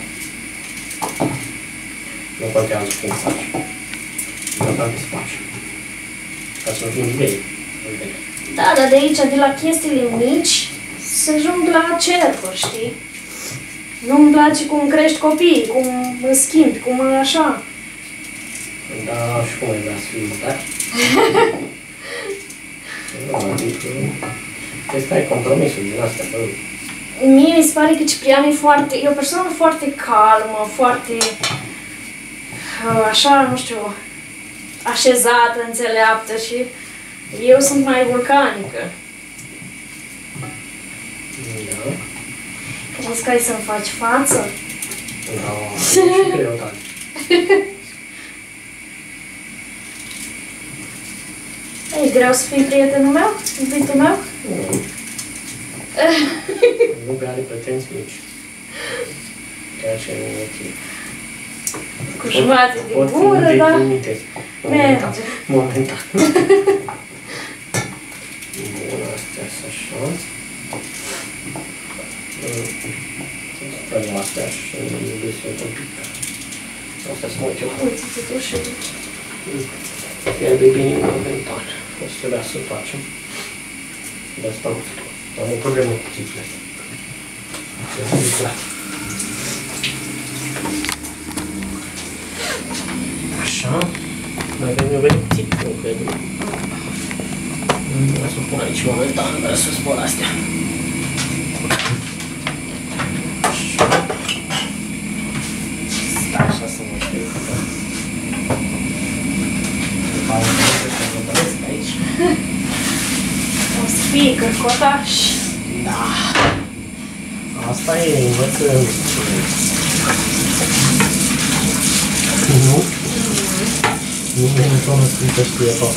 D: Nu contează cum faci. Important să faci. Ca să nu fii idei.
A: Da, dar de aici, de la chestiile mici, se ajung la cercuri, știi? Nu-mi place cum crești copiii, cum îmi schimbi, cum așa.
D: Da, și cum ai vrea să fii mutat? Nu, adică... Trebuie să ai compromisul din astea, bă.
A: Mie mi se pare că Ciprian e o persoană foarte calmă, foarte... așa, nu știu, așezată, înțeleaptă și eu sunt mai vulcanică.
D: Da.
A: Crezi că ai să-mi faci față?
D: Da, e și greutate.
A: E greu să fii prietenul meu? Iubitul meu?
D: Nu. Nu are pretenții nici. Ceea ce nu e ok.
A: Cu jumate de
D: Pot fi
A: gură, da?
D: îndeplinite. Momentan. Momentan. Bun, astea sunt așa. Stăm astea și desfăt un pic. Astea sunt mai ceva.
A: Uite-te tu și duci.
D: Fierbe bine momentan. O să trebuia să facem. De asta am o problemă cu țipile astea. Trebuie să curat. Așa. Mai avem eu venit țip, nu cred. Vreau să o pun aici momentan, vreau să spun astea. Așa. Stai așa să mă știu. După aia să mă doresc aici.
A: O să fie cărcotaș.
D: Da. Asta e, învățăm. Nu? Nimeni nu s-a născut să știe tot.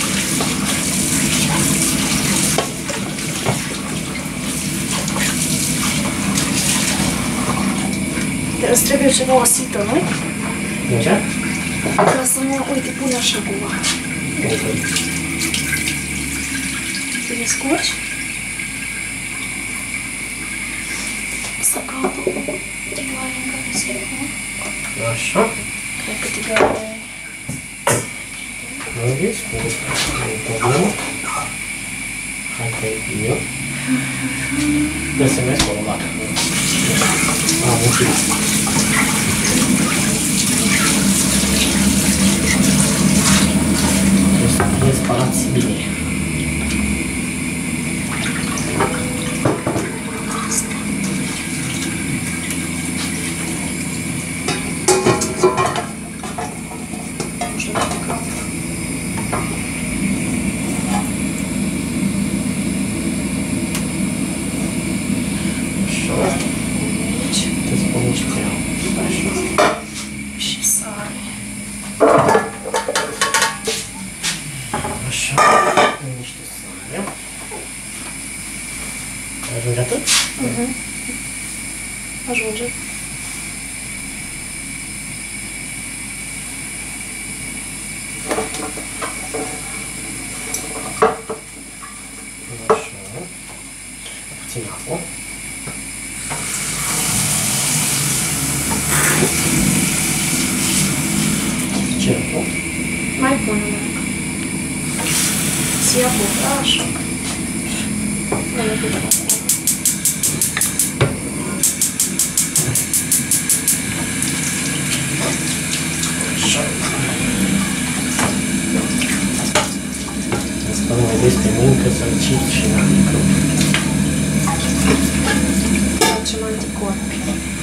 A: Îți trebuie ceva osită, nu-i?
D: De ce?
A: Ca să nu... Uite, pune așa cumva. Te descurci? Să caut o tigaie în care să iei, nu?
D: Așa.
A: Cred că tigaie...
D: Nu vezi? Nu e problemă. Hai că e bine. Desenez o dată. Am ușit. Trebuie să fie spălați bine.
A: Și sare.
D: Așa, niște sare. Ajunge atât?
A: Ajunge.
D: Așa. Puțin apă. Cercul.
A: Mai pune dacă. Să ia bucra, așa. Nu e câte acolo.
D: Așa. mănâncă sărciți și n-adică.
A: Facem anticorpi.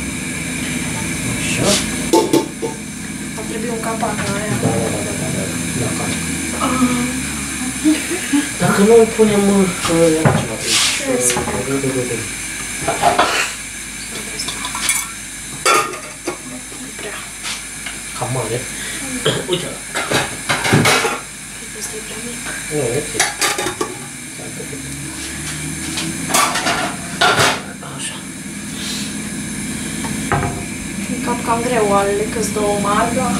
D: Așa.
A: Ar trebui un capac la aia.
D: Da, faci. Dacă noi îl punem ceva pe aici. Cam mare. Uite-l.
A: Este prea mic.
D: Nu, ok. Așa.
A: E cam greu alele, că-s două mari, dar...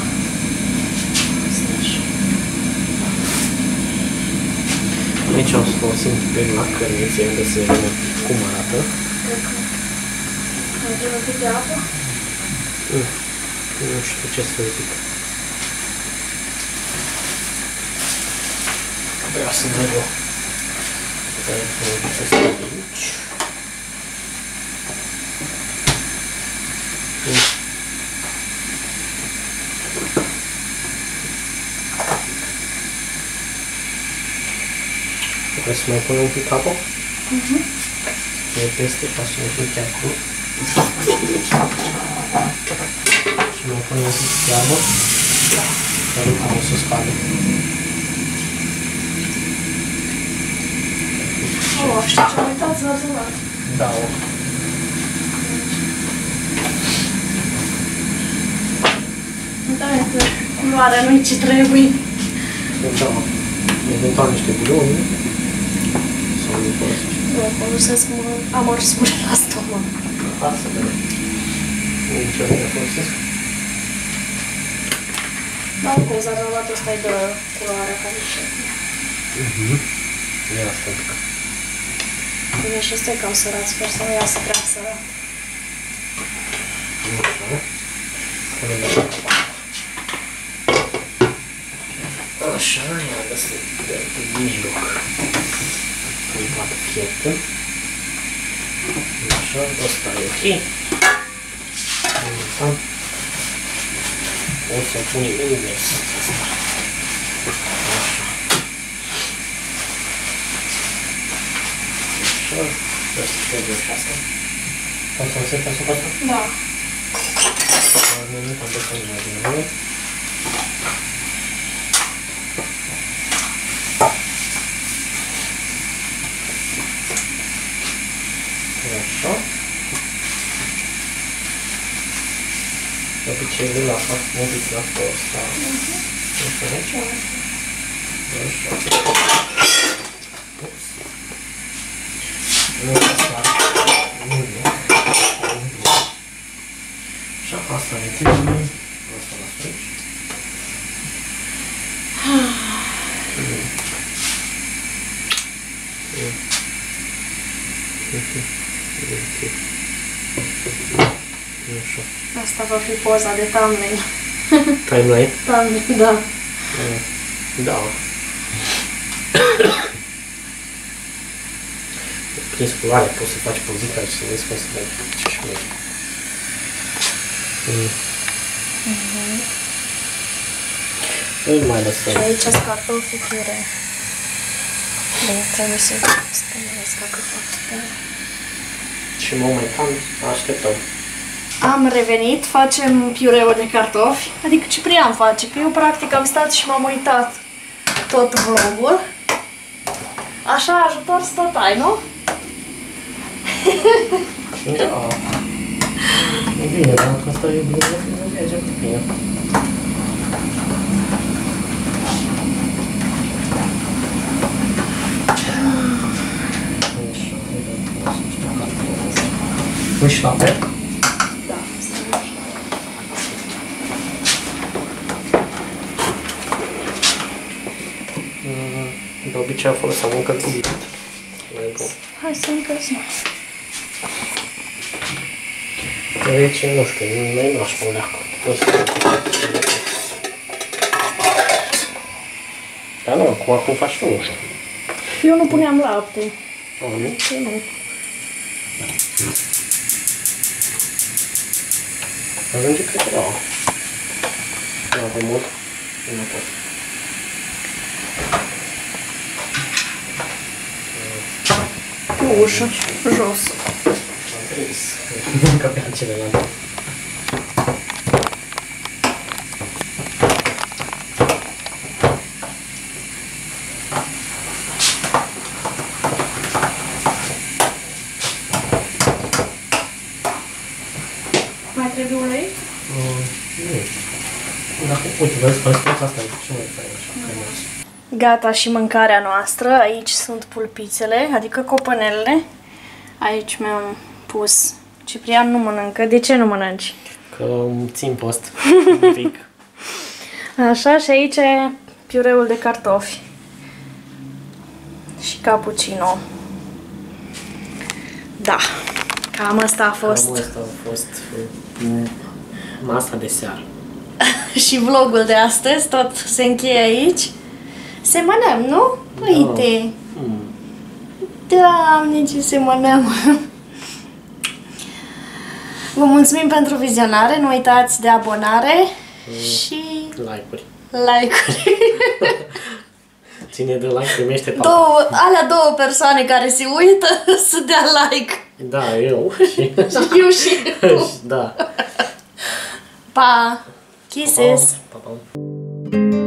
D: Aici o să folosim prima cărniță, unde să vedem cum arată.
A: Mai trebuie un pic de apă?
D: Nu știu ce să zic. Vreau să văd eu. Asta aici. Vreau să mai pun un pic apă? E peste, facem un pic acolo. Și mai pun un pic de apă. Dar nu o să spală.
A: Știi ce am uitat să arăt?
D: Da, o.
A: Da, că culoarea nu-i ce trebuie.
D: Da, eventual niște bulioni. Sau nu folosești.
A: Nu, folosesc amorsuri la stomac.
D: Asta de nici eu nu folosesc.
A: Dar oricum, zarzavat ăsta-i de culoarea care e.
D: E asta, adică.
A: Bine, și ăsta e cam sărat, sper să nu iasă prea sărat.
D: Așa, ia găsit de mijloc. Pui toată fietă. Așa, ăsta e ok. O să punem invers asta. Așa. Așa, ăsta trebuie și asta. Poți să lăsăm pe asupra asta?
A: Da.
D: Nu am de când mai bine. Așa. De obicei le las un pic la ăsta. Așa. Ups. Nu asta. Nu. Așa, asta ne trebuie. Asta las aici. Așa.
A: Asta va fi poza de thumbnail.
D: Timeline?
A: Thumbnail, da.
D: Da. Prins culoare, poți să faci poziția și să vezi cum să mergi. Ce și mergi. Îl mai lăsăm.
A: Și aici sunt cartofii pire. Bine, trebuie să spălesc dacă fac spălă.
D: Și momentan așteptăm.
A: Am revenit, facem piureu de cartofi, adică Ciprian face, că eu practic am stat și m-am uitat tot vlogul. Așa ajutor să tot ai, nu?
D: Da. E bine, dacă asta e bine, merge bine. Pui și lapte?
A: Da, asta nu știu.
D: De obicei foloseam un călculit.
A: Hai să încălzim.
D: Deci, nu știu, noi n-aș pune acolo. Dar nu, acum faci tu, nu știu.
A: Eu nu puneam lapte.
D: Nu?
A: Eu nu.
D: Ajunge, cred că da. Nu avem mult. Nu pot.
A: o ușă jos.
D: Încă pe celălalt.
A: Mai trebuie ulei?
D: Nu. Dacă, uite, vezi, păstrăța asta, ce mai faci așa?
A: Gata și mâncarea noastră. Aici sunt pulpițele, adică copănelele. Aici mi-am pus... Ciprian nu mănâncă. De ce nu mănânci?
D: Că țin post un pic.
A: Așa, și aici e piureul de cartofi. Și cappuccino. Da, cam asta a fost.
D: Cam asta a fost masa de seară.
A: Și vlogul de astăzi tot se încheie aici. Semănăm, nu? Uite! Doamne, ce semănăm! Vă mulțumim pentru vizionare, nu uitați de abonare și
D: Like-uri.
A: like-uri.
D: Cine dă like primește papa.
A: Alea două persoane care se uită să dea like.
D: Da, eu.
A: Eu și tu.
D: Da.
A: Pa! Kisses!
D: Pa, pa.